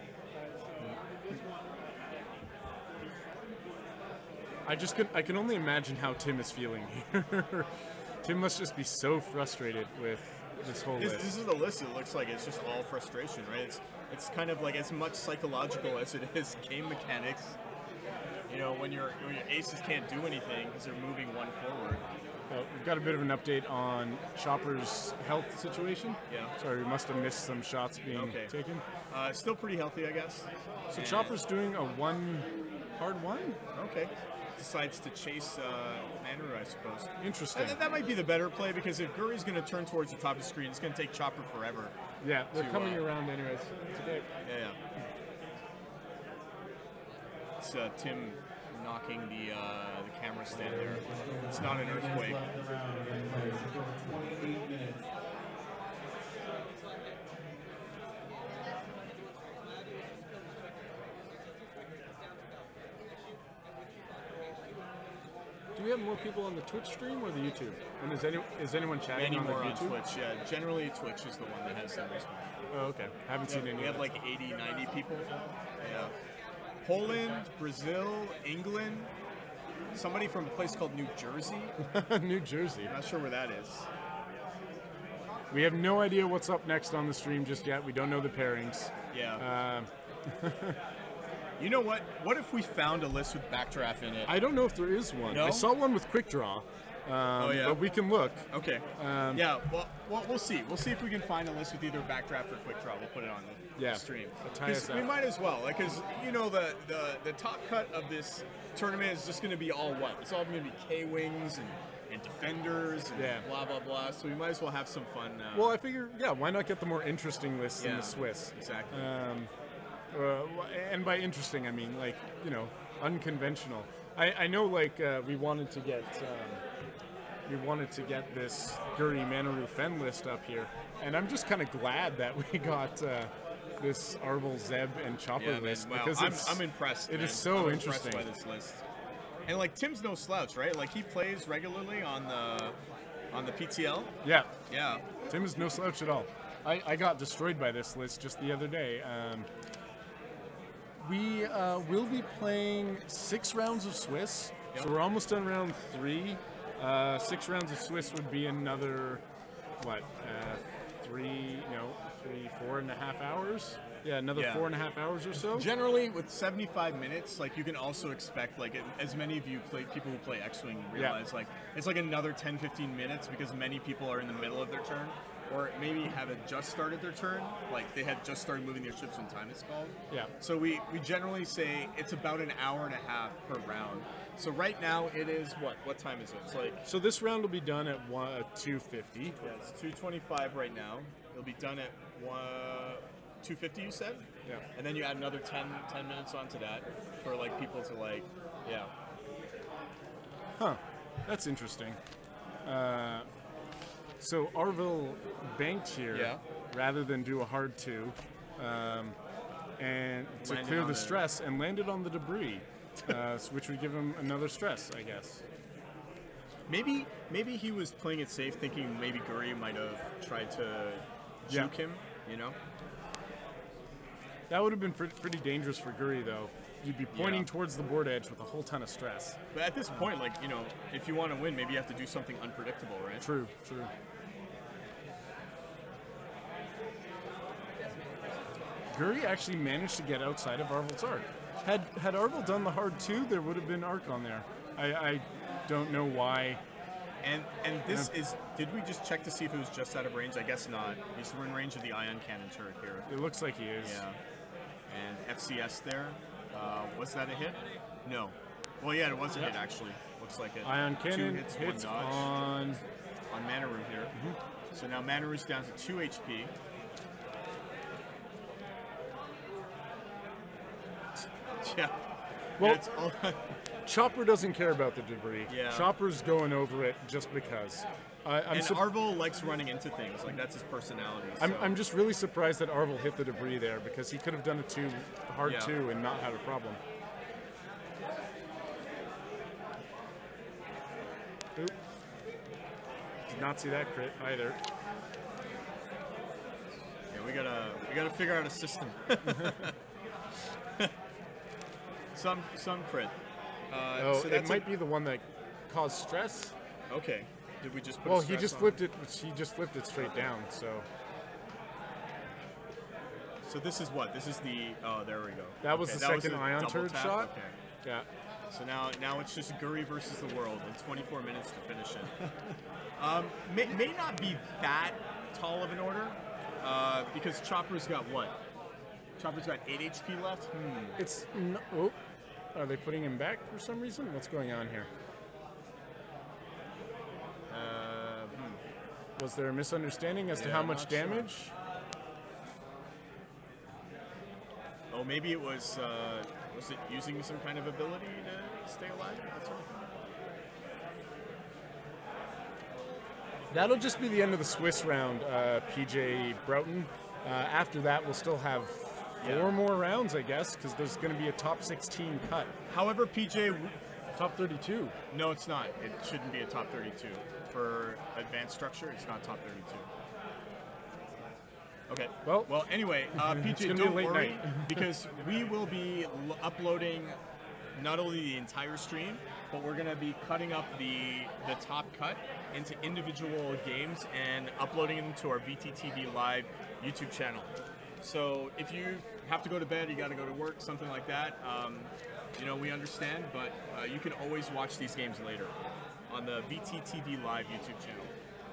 I just could, I can only imagine how Tim is feeling here. Tim must just be so frustrated with this whole This, list. this is a list. It looks like it's just all frustration, right? It's it's kind of like as much psychological as it is game mechanics. You know, when your when your aces can't do anything because they're moving one forward. Well, we've got a bit of an update on Chopper's health situation. Yeah. Sorry, we must have missed some shots being Okay. taken. Uh, still pretty healthy, I guess. So And- Chopper's doing a one hard one. Okay. decides to chase uh, Manaroo, I suppose. Interesting. And that might be the better play, because if Guri's going to turn towards the top of the screen, it's going to take Chopper forever. Yeah, they're to, coming uh, around anyways. Today. Yeah, yeah. It's uh, Tim knocking the uh, the camera stand there. It's not an earthquake. Do we have more people on the Twitch stream or the YouTube? And is any is anyone chatting Many on the more on YouTube? Twitch. Yeah, generally Twitch is the one that has the most. Oh, okay. Haven't Yeah, seen any. we have of like eighty, ninety people. Yeah. Poland, Brazil, England. Somebody from a place called New Jersey. it. New Jersey. Not sure where that is. We have no idea what's up next on the stream just yet. We don't know the pairings. Yeah. Uh, You know what? What if we found a list with Backdraft in it? I don't know if there is one. No? I saw one with Quick Draw. Um, Oh, yeah? But we can look. Okay. Um, yeah. Well, well, we'll see. We'll see if we can find a list with either Backdraft or Quick Draw. We'll put it on the Yeah. stream. We'll tie 'Cause us we up. might as well, like, because you know the, the the top cut of this tournament is just going to be all what? It's all going to be K wings and, and defenders and Yeah. blah blah blah. So we might as well have some fun. Uh, Well, I figure, yeah, why not get the more interesting lists than Yeah, the Swiss? exactly. Um, uh, and by interesting, I mean, like, you know, unconventional. I, I know, like, uh, we wanted to get um, we wanted to get this Guri Manaroo Fenn list up here, and I'm just kind of glad that we got uh, this Arvel, Zeb, and Chopper yeah, man. list Wow. because I'm, it's, I'm impressed. It man. is so I'm interesting. Impressed by this list. And like Tim's no slouch, right? Like he plays regularly on the on the P T L. Yeah, Yeah. Tim is no slouch at all. I, I got destroyed by this list just the other day. Um, we uh, will be playing six rounds of Swiss, Yep. so we're almost done round three. Uh, six rounds of Swiss would be another, what, uh, three, no, three, four and a half hours? Yeah, another Yeah. four and a half hours or so. Generally, with seventy-five minutes, like you can also expect, like as many of you play people who play X-wing realize, like it's like another ten, fifteen minutes because many people are in the middle of their turn, or maybe haven't just started their turn, like they had just started moving their ships when time is called. Yeah. So we we generally say it's about an hour and a half per round. So right now it is what? What time is it? It's like So this round will be done at one, uh, two fifty. yeah, it's two twenty-five right now. It'll be done at one. two fifty, you said? Yeah. And then you add another ten, ten minutes onto that for like people to like, yeah. Huh, that's interesting. Uh, so Arvel banked here Yeah. rather than do a hard two, um, and to Landed clear on the the- stress and landed on the debris, uh, s- which would give him another stress, I guess. Maybe maybe he was playing it safe, thinking maybe Guri might have tried to Yeah. juke him, you know? That would have been pre- pretty dangerous for Guri, though. You'd be pointing Yeah. towards the board edge with a whole ton of stress. But at this point, like, you know, if you want to win, maybe you have to do something unpredictable, right? True, true. Guri actually managed to get outside of Arvel's arc. Had had Arvel done the hard two, there would have been arc on there. I, I don't know why. And and this is, did we just check to see if it was just out of range? I guess not. He's in range of the ion cannon turret here. It looks like he is. Yeah. And F C S there. Uh, was that a hit? No. Well, yeah, it was a hit, actually. Looks like it. Ion Two cannon hits, hits one dodge on. on Manaroo here. So now Manaroo's down to two H P. Yeah. Well- Yeah, it's all, Chopper doesn't care about the debris. Yeah. Chopper's going over it just because. I I'm, and sup- Arvel likes running into things. Like, that's his personality. I'm, so- I'm just really surprised that Arvel hit the debris there because he could have done a two, a hard Yeah. two and not had a problem. Oop. Did not see that crit either. Yeah, we gotta we gotta figure out a system. some some crit. Uh, Oh, so it that's might be the one that caused stress. a, okay. Did we just put Well, a he stress just on flipped it. He just flipped it straight down. So So this is what? This is the oh, there we go. that was Okay, the second a ion double turret tap? shot. Okay. Yeah. So now now it's just Guri versus the world in twenty-four minutes to finish it. um, may, may not be that tall of an order uh, because Chopper's got what? Chopper's got eight H P left. Hmm. It's n- oh, Are they putting him back for some reason? What's going on here? Uh, hmm. Was there a misunderstanding as to Yeah, how I'm much not sure. damage? Oh, maybe it was, uh, was it using some kind of ability to stay alive? That sort of thing? That'll just be the end of the Swiss round, uh, P J Broughton. Uh, after that, we'll still have four Yeah. more rounds, I guess, because there's going to be a top sixteen cut. However, P J, w- Top thirty-two. no, it's not. It shouldn't be a top thirty-two. For advanced structure, it's not top thirty-two. Okay. Well, well. Anyway, uh, P it's J, gonna be a don't late worry night. because we will be l- uploading not only the entire stream, but we're going to be cutting up the the top cut into individual games and uploading them to our V T T V Live YouTube channel. So if you have to go to bed, you got to go to work, something like that, um, you know, we understand, but uh, you can always watch these games later on the V T T V Live YouTube channel.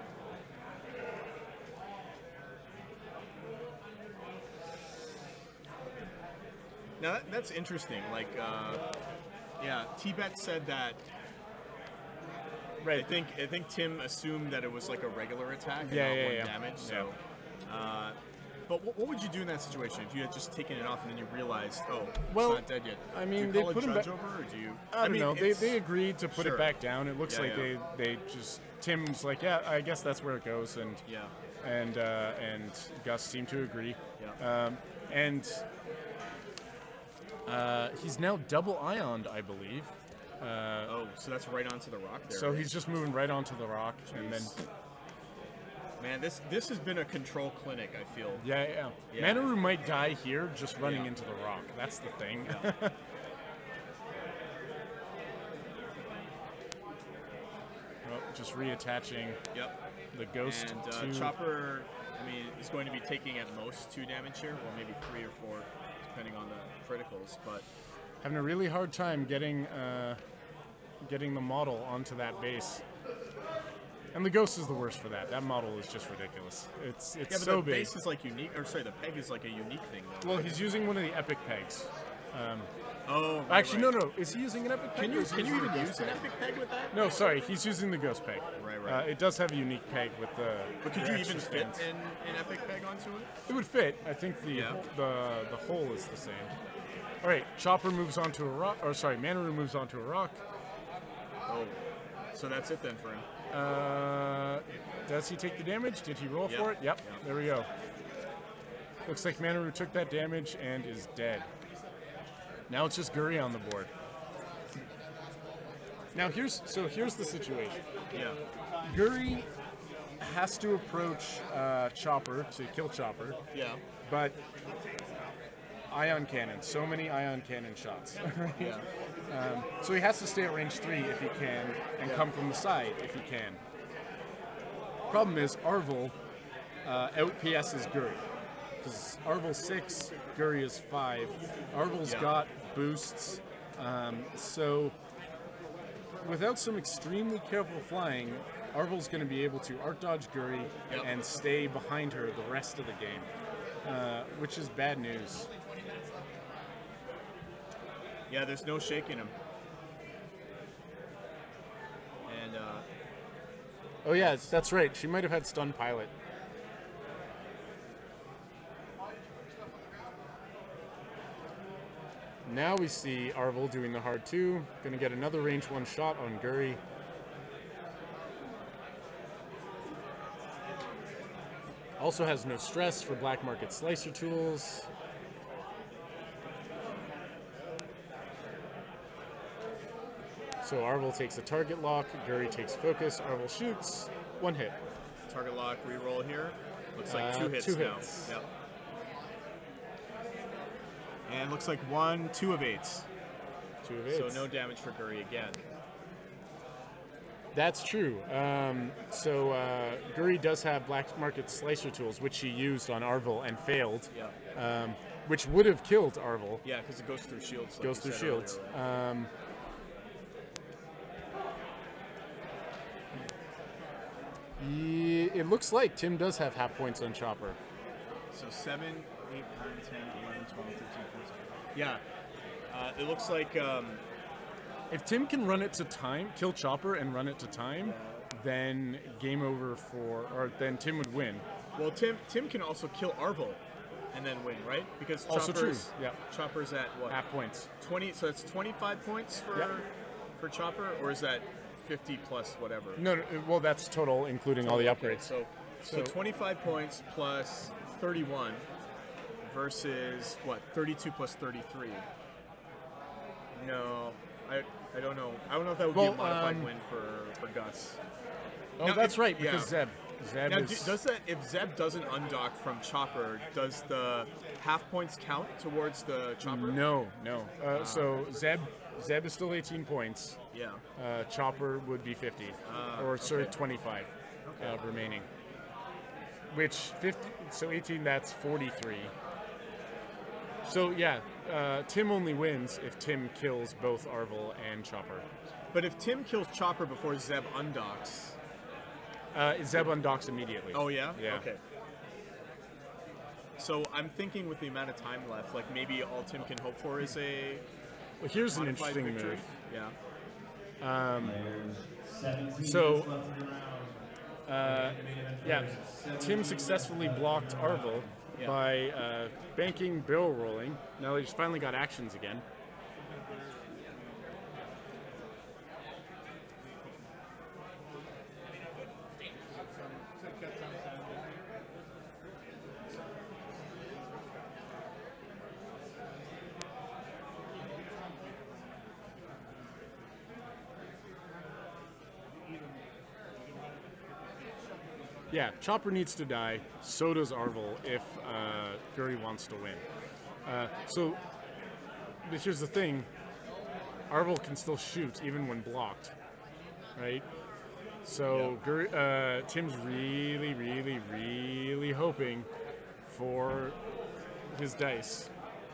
Now that, that's interesting. Like, uh, yeah, T-Bet said that. Right. I think I think Tim assumed that it was like a regular attack and Yeah, not yeah, one yeah. damage. So, uh, but what, what would you do in that situation if you had just taken it off and then you realized, oh, Well, it's not dead yet? I do mean, you they call put a him judge back- over, or do you? I don't mean, know. They, it's- they agreed to put Sure. it back down. It looks Yeah, like yeah. they they just Tim's like, yeah, I guess that's where it goes, and Yeah. and uh, and Gus seemed to agree. Yeah. Um, and uh, he's now double ioned, I believe. Uh, Oh, so that's right onto the rock there. so right? he's just moving right onto the rock, and then Jeez. Man, this this has been a control clinic. I feel. yeah, yeah. Yeah. Manaroo might die here just running Yeah. into the rock. That's the thing. Yeah. Well, just reattaching Yep. the ghost And uh, to Chopper, I mean, is going to be taking at most two damage here, or maybe three or four, depending on the criticals. But having a really hard time getting uh, getting the model onto that base. And the ghost is the worst for that. That model is just ridiculous. It's it's yeah, but so the big. base is like unique, or sorry, the peg is like a unique thing. Though. Well, he's using one of the epic pegs. Um, Oh, right, actually, right. no, no. Is he using an epic peg? Can or you is he can you using even the use ghost an peg? epic peg with that? No, sorry. He's using the ghost peg. Right, right. Uh, it does have a unique peg with the. But could the you extra even fit spins. an, an epic peg onto it? It would fit. I think the Yeah. the the hole is the same. All right, Chopper moves onto a rock. Or sorry, Manaroo moves onto a rock. Oh, so that's it then for him. Uh, does he take the damage? Did he roll Yep. for it? Yep. Yep. There we go. Looks like Manaroo took that damage and is dead. Now it's just Guri on the board. Now here's so here's the situation. Yeah. Guri has to approach uh, Chopper to kill Chopper, Yeah. but ion cannon, so many ion cannon shots. Yeah. Um, so he has to stay at range three if he can, and Yeah. come from the side if he can. Problem is, Arvel uh, out P S's Guri. Because Arvel's six, Guri is five. Arvel's Yeah. got boosts. Um, so without some extremely careful flying, Arvel's going to be able to arc dodge Guri Yep. and stay behind her the rest of the game, uh, which is bad news. Yeah, there's no shaking him. And uh, Oh yeah, that's right. She might have had stun pilot. Now we see Arvel doing the hard two. Gonna get another range one shot on Guri. Also has no stress for black market slicer tools. So Arvel takes a target lock, Guri takes focus, Arvel shoots, one hit. target lock reroll here. Looks like Uh, two hits two now. hits. Yep. And looks like one, two of eights. Two of eight. So no damage for Guri again. That's true. Um, so uh, Guri does have black market slicer tools, which she used on Arvel and failed, Yeah. um, which would have killed Arvel. Yeah, because it goes through shields. Like Goes you through said shields. earlier, right? Um, ye- it looks like Tim does have half points on Chopper. So seven, eight, nine, ten, eleven, twelve, thirteen, fourteen. Yeah. Uh, it looks like um, If Tim can run it to time, kill Chopper and run it to time, then game over for, or then Tim would win. well, Tim Tim can also kill Arvel and then win, right? Because Also true. Chopper's, Yeah. Chopper's at what? Half points. twenty. So that's twenty-five points for Yep. for Chopper, or is that fifty plus whatever? No, no, well, that's total, including all the Okay, upgrades. so, so So- twenty-five points plus thirty-one versus what? thirty-two plus thirty-three. No, I I don't know. I don't know if that would Well, be a modified um, win for for Gus. Oh, Now, that's if- right, yeah. because Zeb. Zeb Now, do, is... does that if Zeb doesn't undock from Chopper, does the half points count towards the Chopper? No, no. Uh, so Zeb, Zeb is still eighteen points. Yeah. Uh, Chopper would be fifty, Ah, or sorry, okay. twenty-five uh, remaining. Which fifty? So eighteen. That's forty-three. So yeah, uh, Tim only wins if Tim kills both Arvel and Chopper. But if Tim kills Chopper before Zeb undocks, Uh, Zeb undocks immediately. oh yeah, Yeah. okay. So I'm thinking with the amount of time left, like maybe all Tim can hope for is a Well, here's an modified interesting victory. move. Yeah. Um, seventeen So- minutes left in the round. uh, yeah, Tim successfully blocked Arvel Yeah. by uh, banking barrel rolling. Now he's finally got actions again. Yeah, Chopper needs to die. So does Arvel if uh, Guri wants to win. Uh, so, but here's the thing: Arvel can still shoot even when blocked, right? So Guri, uh, Tim's really, really, really hoping for his dice.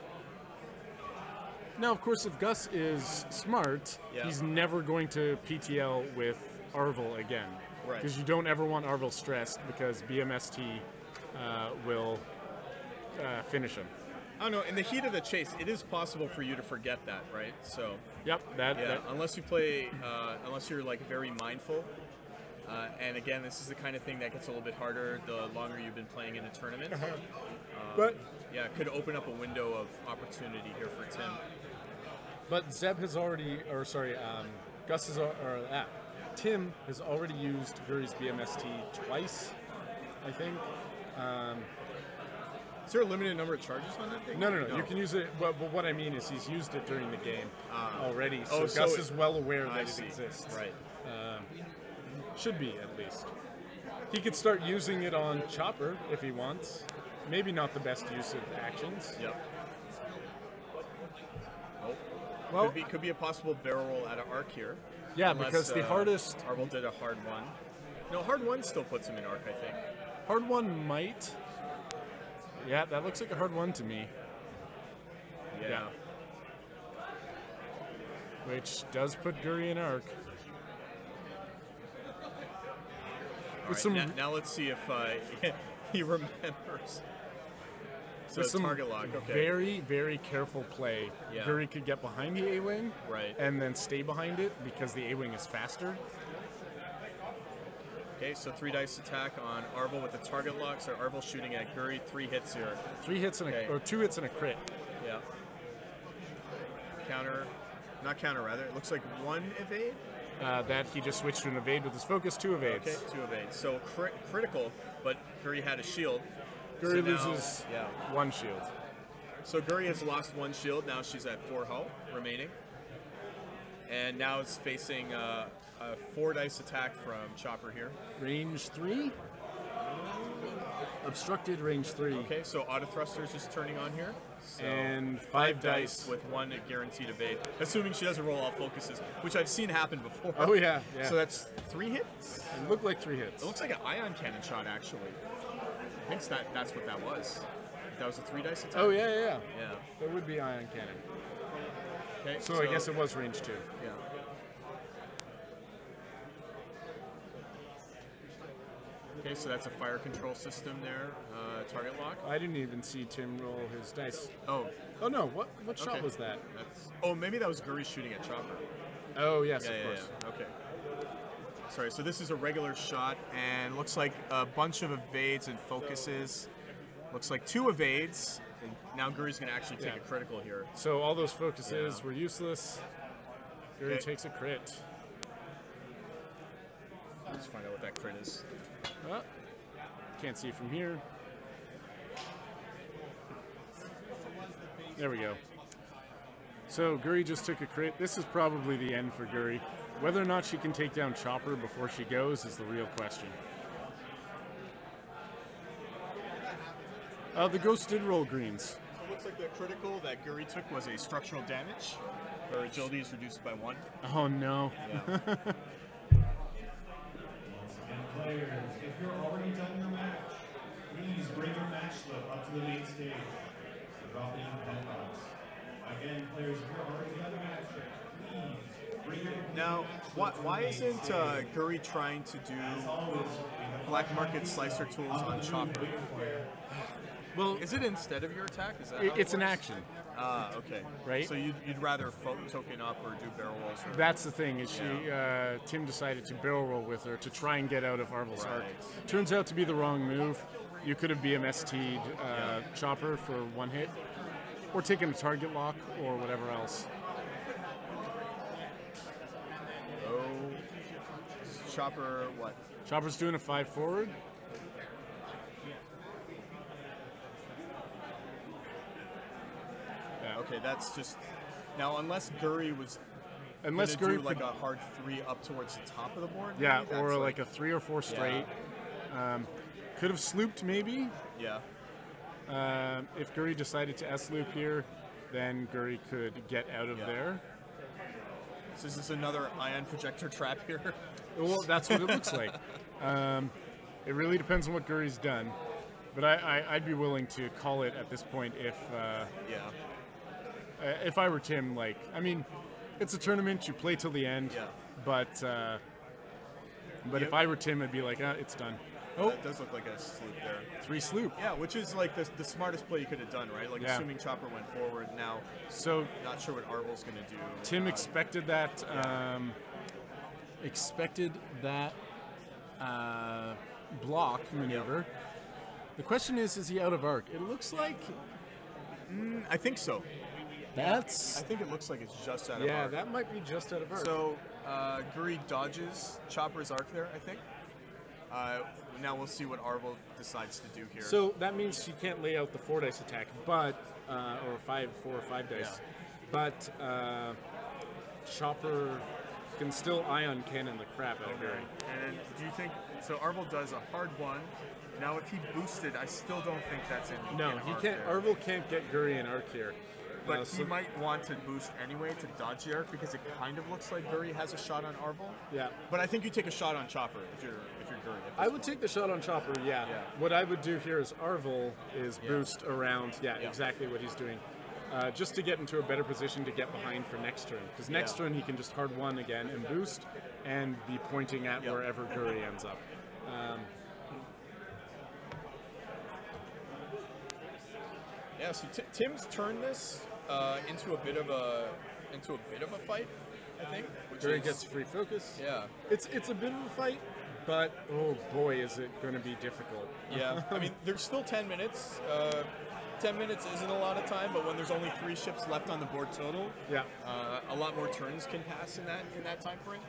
Now, of course, if Gus is smart, Yeah. he's never going to P T L with Arvel again. Right. Because you don't ever want Arvel stressed because B M S T uh, will uh, finish him. I don't know. In the heat of the chase, it is possible for you to forget that, right? So Yep, that, yeah, that unless you play, uh, unless you're like very mindful. Uh, and again, this is the kind of thing that gets a little bit harder the longer you've been playing in a tournament. Um, But yeah, it could open up a window of opportunity here for Tim. but Zeb has already, or sorry, um, Gus has, al- or ah, Tim has already used Guri's B M S T twice, I think. Um, Is there a limited number of charges on that thing? no, no, no, you can use it. But, but what I mean is he's used it during the game Ah. already, so Oh, Gus so it- is well aware I that see. it exists. Right. Um, should be at least. He could start using it on Chopper if he wants. Maybe not the best use of actions. Yep. Oh. Well- could be could be a possible barrel roll out of arc here. Yeah, Unless, because the uh, hardest Arvel did a hard one. No, hard one still puts him in arc, I think. hard one might. Yeah, that looks like a hard one to me. Yeah. Yeah. Which does put Guri in arc. All With right, some- now, now let's see if uh, he remembers. So With some target lock. Okay. very, very careful play. Yeah. Guri could get behind the A-wing Right. and then stay behind it because the A-wing is faster. Okay, so three dice attack on Arvel with the target lock. So Arvel shooting at Guri. Three hits here. Three hits and a, Okay. or two hits and a crit. Yeah. Counter, not counter rather. It looks like one evade. Uh, that he just switched to an evade with his focus, two evades. Okay, two evades. So crit- critical, but Guri had a shield. Guri So now- loses Yeah. one shield. So Guri has lost one shield. Now she's at four hull remaining, and now it's facing uh, a four dice attack from Chopper here. Range three? Obstructed range three. Okay, so auto thrusters is turning on here. So And five dice. with one guaranteed evade, assuming she doesn't roll all focuses, which I've seen happen before. Oh, yeah, yeah. So that's three hits. It looked like three hits. It looks like an ion cannon shot, actually. I think that that's what that was. That was a three dice attack. Oh, yeah, yeah, yeah. Yeah. That would be ion cannon. Okay. So, I guess it was range two. Yeah. Okay, so that's a fire control system there. Uh, target lock. I didn't even see Tim roll his dice. Oh, Oh no! What what shot okay. was that? That's. Oh, maybe that was Guri shooting at Chopper. Oh yes, Yeah, of yeah, course. yeah. Okay. Sorry. So this is a regular shot, and looks like a bunch of evades and focuses. Looks like two evades. And now Guri's going to actually take Yeah. a critical here. So all those focuses Yeah. were useless. Guri Okay. takes a crit. Let's find out what that crit is. Oh, can't see from here. There we go. So Guri just took a crit. This is probably the end for Guri. Whether or not she can take down Chopper before she goes is the real question. Uh, the ghost did roll greens. So it looks like the critical that Guri took was a structural damage. Her agility is reduced by one. Oh no. Yeah. Once again, players, if you're already done your match, please bring your match slip up to the main stage. So drop it in the pen box. Again, players, if you're already done your match, please bring your Now, match slip why, to the why main isn't stage. uh, Guri trying to do As always, we black have market a slicer tools I'm on gonna Chopper? wait for you. Well, Is it instead of your attack? Is that it- how it it's an works? action. Ah, okay. Right? So you'd, you'd rather fo- token up or do barrel rolls? Or... That's the thing. Is she? Uh, Tim decided to barrel roll with her to try and get out of Arvel's arc. Right. Turns out to be the wrong move. You could have B M S T'd uh, Chopper for one hit, or taken a target lock, or whatever else. Oh. Chopper, what? Chopper's doing a five forward. Yeah, okay, that's just. Now, unless Guri was. Unless gonna Guri do like could- a hard three up towards the top of the board. yeah, maybe? or That's like a three or four straight. Um, could have slooped maybe. Yeah. Um, if Guri decided to S loop here, then Guri could get out of Yeah. there. So is this another ion projector trap here? Well, that's what it looks like. Um, it really depends on what Guri's done, but I, I, I'd be willing to call it at this point if uh, Yeah. uh, if I were Tim. Like, I mean, it's a tournament; you play till the end. Yeah. But uh, but if Yeah. I were Tim, I'd be like, ah, it's done. Oh, that does look like a sloop there. Three sloop. Yeah, which is like the, the smartest play you could have done, right? Like Yeah. assuming Chopper went forward. Now, So not sure what Arvel's going to do. Tim Uh, expected that. Um, expected that uh, block maneuver. The question is, is he out of arc? It looks like mm, I think so. that's. I think it looks like it's just out of Yeah, arc. that might be just out of arc. So uh, Guri dodges Chopper's arc there, I think. Uh, now we'll see what Arvel decides to do here. So that means she can't lay out the four dice attack, but uh, or five, four or five dice. Yeah. But uh, Chopper can still ion cannon the crap out of Okay. Guri. And do you think so? Arvel does a hard one. Now, if he boosted, I still don't think that's in. No, in he arc can't. there. Arvel can't get Guri in arc here. But Uh, he so- might want to boost anyway to dodge the arc because it kind of looks like Guri has a shot on Arvel. Yeah. But I think you take a shot on Chopper if you're if you're Guri. at I this would point. take the shot on Chopper, yeah. Yeah. What I would do here is Arvel is Yeah. boost around, yeah, Yeah. exactly what he's doing. Uh, just to get into a better position to get behind for next turn. Because next Yeah. turn he can just hard one again and boost and be pointing at Yeah. wherever Guri ends up. Um, Yeah. So T- Tim's turned this uh, into a bit of a into a bit of a fight, I think. Which Guri is, gets free focus. Yeah. It's it's a bit of a fight, but oh boy, is it going to be difficult. Yeah. I mean, there's still ten minutes. Uh, ten minutes isn't a lot of time, but when there's only three ships left on the board total, Yeah. uh, a lot more turns can pass in that in that time frame.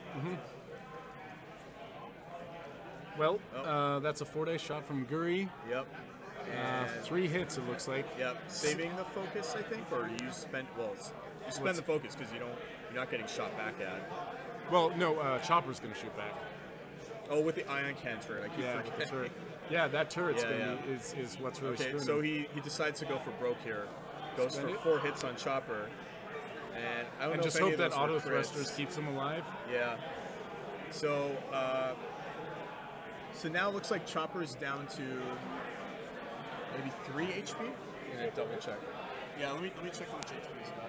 Well, Oh. uh, that's a four dice shot from Guri. Yep. Uh, And- three hits, it looks like. Yep, saving the focus, I think, or you spend well, s- you spend What's- the focus because you don't, you're not getting shot back at. Well, no, uh, Chopper's going to shoot back. Oh, with the ion can turret, I keep Yeah, with the forgetting. turret. Yeah, that turret's Yeah, gonna yeah. Be, is, is what's really Okay, screwing so him. he he decides to go for broke here, goes Spend for it. four hits on Chopper, and I don't and know just if any hope of that those were auto thrusters crits. keeps him alive. Yeah. So uh, so now it looks like Chopper's down to maybe three H P. I'm gonna double check. Yeah, let me let me check how much H P he's got.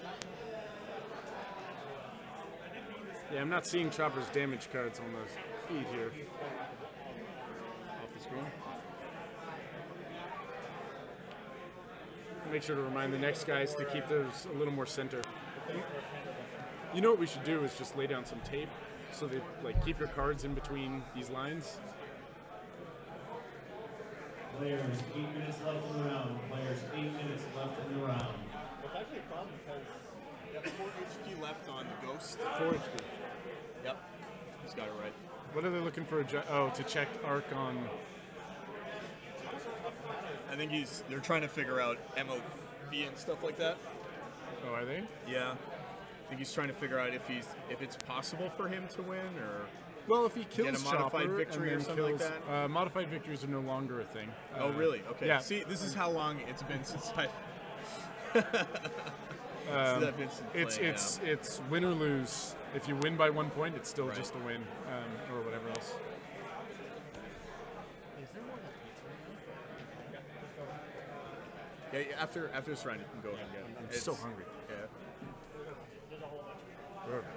Yeah, I'm not seeing Chopper's damage cards on the speed here. Off the screen. Make sure to remind the next guys to keep those a little more center. You know what we should do is just lay down some tape so that like keep your cards in between these lines. Players, eight minutes left in the round. Players, eight minutes left in the round. It's actually a problem because you have four H P left on the Ghost. four H P. Yep, he's got it right. What are they looking for? A ju oh, to check arc on. I think he's. They're trying to figure out M O V and stuff like that. Oh, are they? Yeah, I think he's trying to figure out if he's if it's possible for him to win or. Well, if he kills Get a modified Chopper victory and or then something kills, like that? Uh, modified victories are no longer a thing. Oh, Uh, really? Okay. Yeah. See, this is how long it's been since I. Um, since I've been since it's playing, it's yeah. it's win or lose. If you win by one point, it's still Right. just a win, um, or whatever else. Yeah, yeah, after after this round, you can go ahead and get it. I'm It's- so hungry. Yeah. Perfect.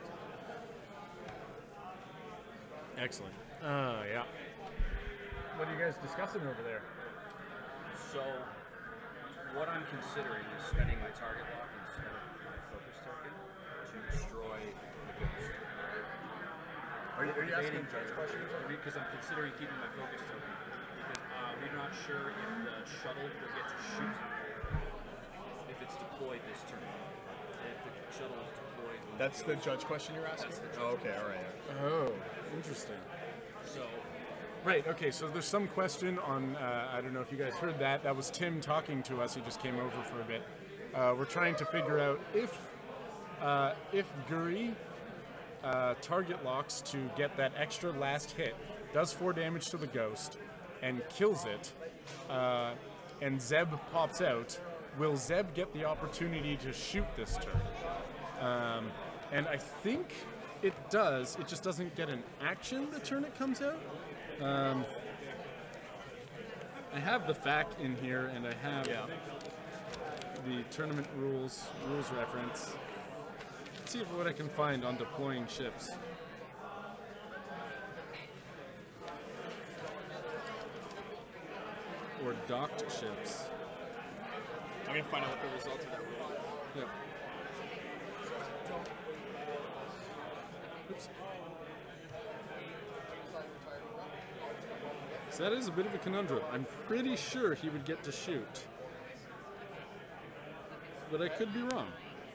Excellent. Uh, yeah. What are you guys discussing over there? So, what I'm considering is spending my target lock instead of my focus token to destroy the ghost. Are you, are you asking Debating- judge questions? Because I'm considering keeping my focus token. Because uh, we're not sure if the shuttle will get to shoot if it's deployed this turn. If the shuttle is deployed. That's the judge question you're asking? That's the judge Oh, okay, all right. Oh, interesting. So, Right, okay, so there's some question on, uh, I don't know if you guys heard that, that was Tim talking to us, he just came over for a bit. Uh, we're trying to figure out if, uh, if Guri uh, target locks to get that extra last hit, does four damage to the ghost, and kills it, uh, and Zeb pops out, will Zeb get the opportunity to shoot this turn? Um, and I think it does, it just doesn't get an action the turn it comes out. Um, I have the fact in here, and I have Yeah. the tournament rules rules reference. Let's see what I can find on deploying ships. Or docked ships. I'm going to find out what the result of that rule is. Yep. Oops. So that is a bit of a conundrum. I'm pretty sure he would get to shoot. But I could be wrong.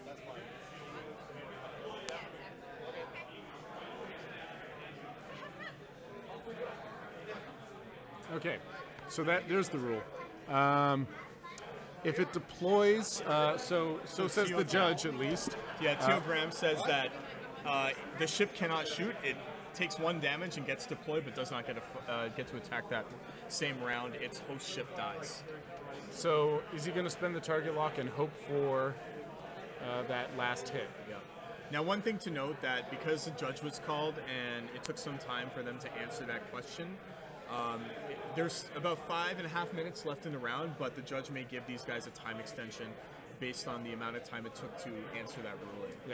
Okay, so that there's the rule. Um, if it deploys, uh, so so says the judge at least. Yeah, Uh, Theo Graham says that uh, the ship cannot shoot. It takes one damage and gets deployed, but does not get a, uh, get to attack that same round. Its host ship dies. So is he going to spend the target lock and hope for uh, that last hit? Yeah. Now, one thing to note that because the judge was called and it took some time for them to answer that question, um, it- there's about five and a half minutes left in the round, but the judge may give these guys a time extension based on the amount of time it took to answer that ruling. Yeah.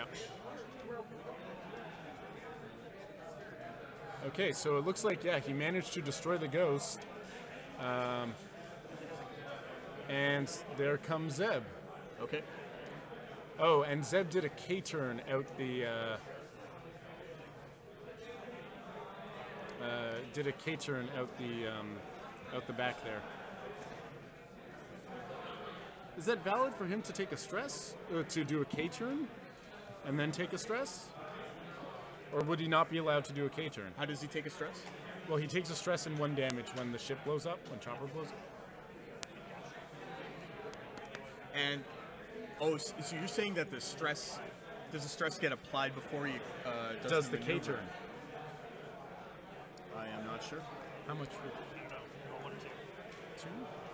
Okay, so it looks like, yeah, he managed to destroy the ghost. Um, and there comes Zeb. Okay. Oh, and Zeb did a K-turn out the... Uh, uh, did a K-turn out the, um, out the back there. Is that valid for him to take a stress? Uh, to do a K-turn? And then take a stress? Or would he not be allowed to do a K-turn? How does he take a stress? Well, he takes a stress and one damage when the ship blows up, when Chopper blows up. And oh, so so you're saying that the stress does the stress get applied before you uh, does, Does the maneuver? K-turn? I am not sure. How much for two?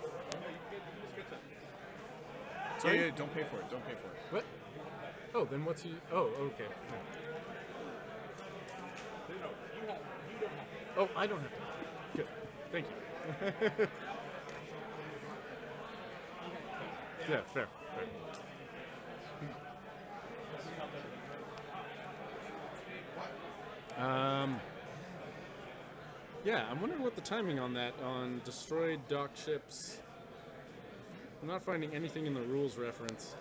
Yeah, Sorry? yeah, don't pay for it. Don't pay for it. What? Oh, then what's he? Oh, okay. Oh, I don't have to. Good. Thank you. Yeah, fair. fair. Um, Yeah, I'm wondering what the timing on that, on destroyed dock ships. I'm not finding anything in the rules reference.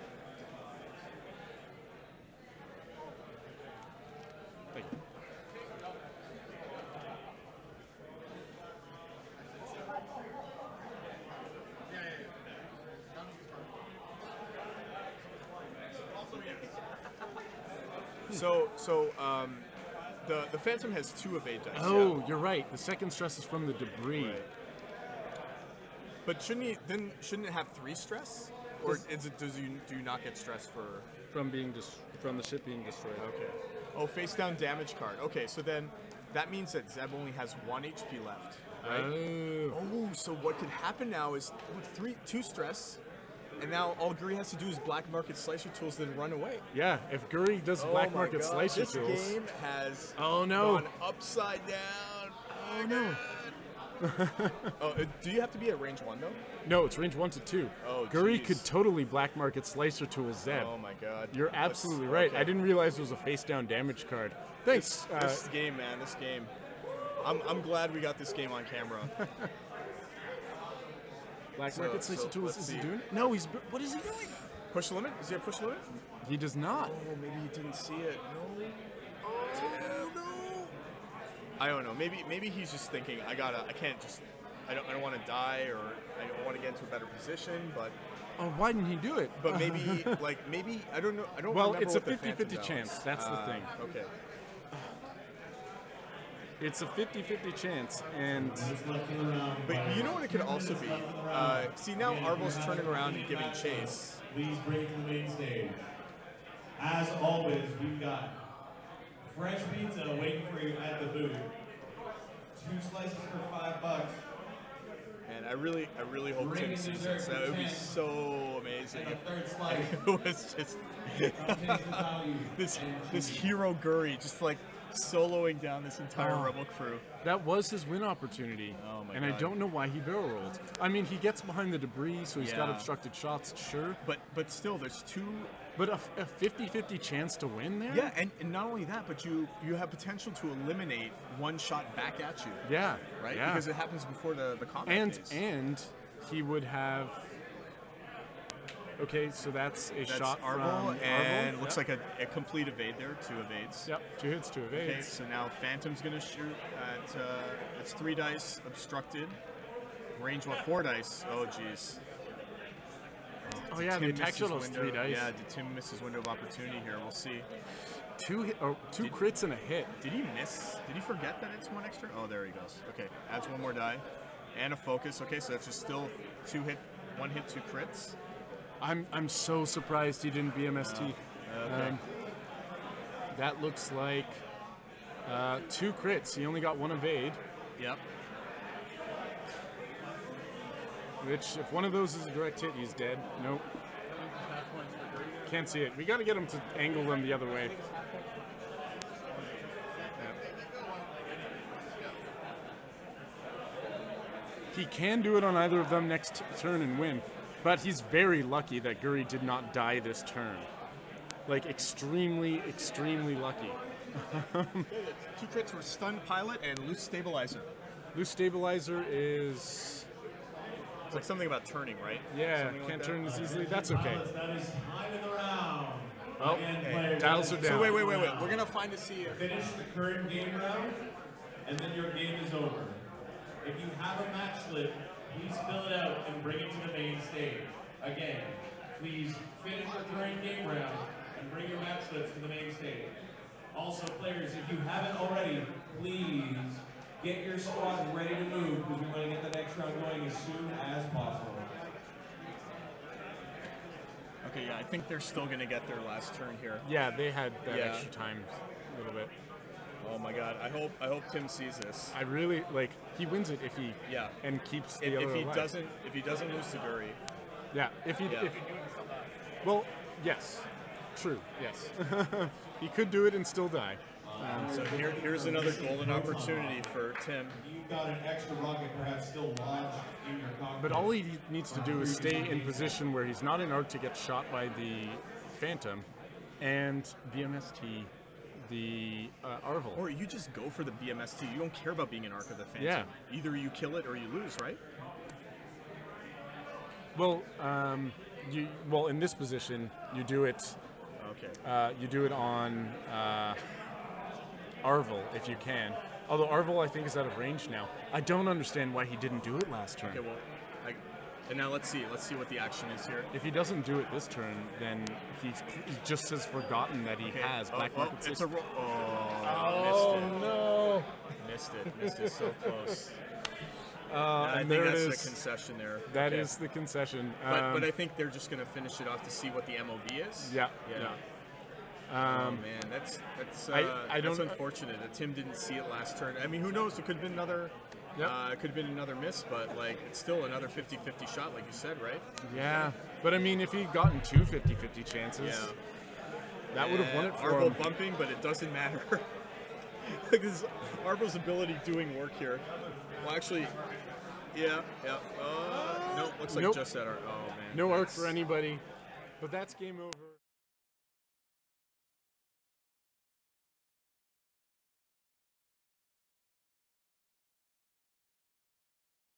Thank you. So, so um, the the Phantom has two evade dice. Oh, yeah. you're right. The second stress is from the debris. Right. But shouldn't he then? Shouldn't it have three stress, or is it does you do you not get stress for? From being dis- from the ship being destroyed. Okay. Oh, face down damage card. Okay, so then that means that Zeb only has one H P left, right? Oh. Oh, so what could happen now is with three, two stress, and now all Guri has to do is black market slicer tools, then run away. Yeah, if Guri does Oh black my market God. slicer this tools. This game has Oh, no. gone upside down. Oh no. Oh, uh, do you have to be at range one though? No, it's range one to two. Oh, Guri jeez. could totally black market slicer tools Zeb. Oh my God. You're Let's- absolutely right. okay. I didn't realize it was a face down damage card. Thanks. This, uh, this game, man. This game. I'm I'm glad we got this game on camera. black so- market slicer so tools. let's Is he see. doing it? No, he's. What is he doing? Push limit? Is there a push limit? He does not. Oh, maybe you didn't see it. No. Oh no. I don't know. Maybe maybe he's just thinking I gotta. I can't just. I don't. I don't want to die, or I don't want to get into a better position. But Oh, why didn't he do it? but maybe like maybe I don't know. I don't. Well, remember it's a what the Phantom fifty-fifty does. chance. That's the Uh, thing. Okay. It's a fifty-fifty chance, and But you know what it could also be? Uh, see, now Arvo's turning around and giving chase. Please bring it to the main stage. As always, we've got fresh pizza waiting for you at the booth. Two slices for five bucks. And I really, I really hope Tim sees this. That would be so amazing. And a if third slice. It was just this this hero Guri just like soloing down this entire Oh. rebel crew. that was his win opportunity. Oh my and I God. don't know why he barrel rolled. I mean, he gets behind the debris, so he's got Yeah. obstructed shots, sure. But but still, there's two. But a, a fifty-fifty chance to win there? Yeah, and, and not only that, but you you have potential to eliminate one shot back at you. Yeah. Right? Yeah. Because it happens before the the combat and phase. and he would have. Okay, so that's a That's shot Arvo, from and Arvo. looks Yep. like a, a complete evade there, two evades. Yep, two hits, two Okay, evades. so now Phantom's gonna shoot at uh, it's three dice obstructed. Range what? Four dice. Oh jeez. Oh Did yeah, Tim the attack miss his shuttle is three window? dice. Yeah, did Tim miss his window of opportunity here? We'll see. Two hit, or two Did- crits and a hit. Did he miss? Did he forget that it's one extra? Oh, there he goes. Okay, adds one more die. And a focus. Okay, so that's just still two hit, one hit, two crits. I'm I'm so surprised he didn't B M S T. Okay. Um, that looks like uh, two crits. He only got one evade, Yep. which if one of those is a direct hit, he's dead. Nope. Can't see it. We got to get him to angle them the other way. He can do it on either of them next t- turn and win, but he's very lucky that Guri did not die this turn. Like, extremely, extremely lucky. Two crits were stun pilot and loose stabilizer. Loose stabilizer is... It's like something about turning, right? Yeah, Something like can't that. turn as easily. That's okay. Pilots, that is time in the round. Oh, Again, hey, players, dials are down. So wait, wait, wait, wait. We're gonna find the C. Finish the current game round, and then your game is over. If you have a match slip, please fill it out and bring it to the main stage. Again, please finish the current game round and bring your match slips to the main stage. Also, players, if you haven't already, please get your squad ready to move because we want to get the next round going as soon as possible. Okay, yeah, I think they're still gonna get their last turn here. Yeah, they had that Yeah. extra time a little bit. Oh my God, I hope I hope Tim sees this. I really, like, he wins it if he... Yeah. And keeps the If, other if he alive. doesn't, if he doesn't lose to Guri, Yeah, if he... Yeah. If, well, yes. True, yes. He could do it and still die. so here here's another golden opportunity for Tim. You've got an extra rocket perhaps still lodged in your cockpit. But all he needs to do is stay in position where he's not in arc to get shot by the Phantom and B M S T the uh, Arvel. Or you just go for the B M S T. You don't care about being an Arc of the Phantom. Yeah. Either you kill it or you lose, right? Well, um, you well in this position you do it. Okay. Uh, you do it on uh, Arvel if you can. Although Arvel, I think, is out of range now. I don't understand why he didn't do it last turn. Okay, well, I, and now let's see. Let's see what the action is here. If he doesn't do it this turn, then he, he just has forgotten that he Okay. has oh, back oh, market it's system. a roll. Oh, Oh, missed it. no! Missed it. Missed it so close. Uh, I and think there that's it the is. concession there. That Okay. is the concession. But, Um, but I think they're just going to finish it off to see what the M O V is. Yeah. Yeah. Um, oh man, that's that's uh, I- I that's don't- unfortunate that Tim didn't see it last turn. I mean, who knows? It could have been another. Yep. Uh, it could have been another miss, but like it's still another fifty fifty shot, like you said, right? yeah. But I mean, if he'd gotten two fifty fifty chances, Yeah. that would have won it for Arvel him. bumping, but it doesn't matter. Because Arvel's ability doing work here. Well, actually, yeah, yeah. Uh, no, looks like Nope. just that. Ar- Oh man. No arc that's- for anybody. But that's game over.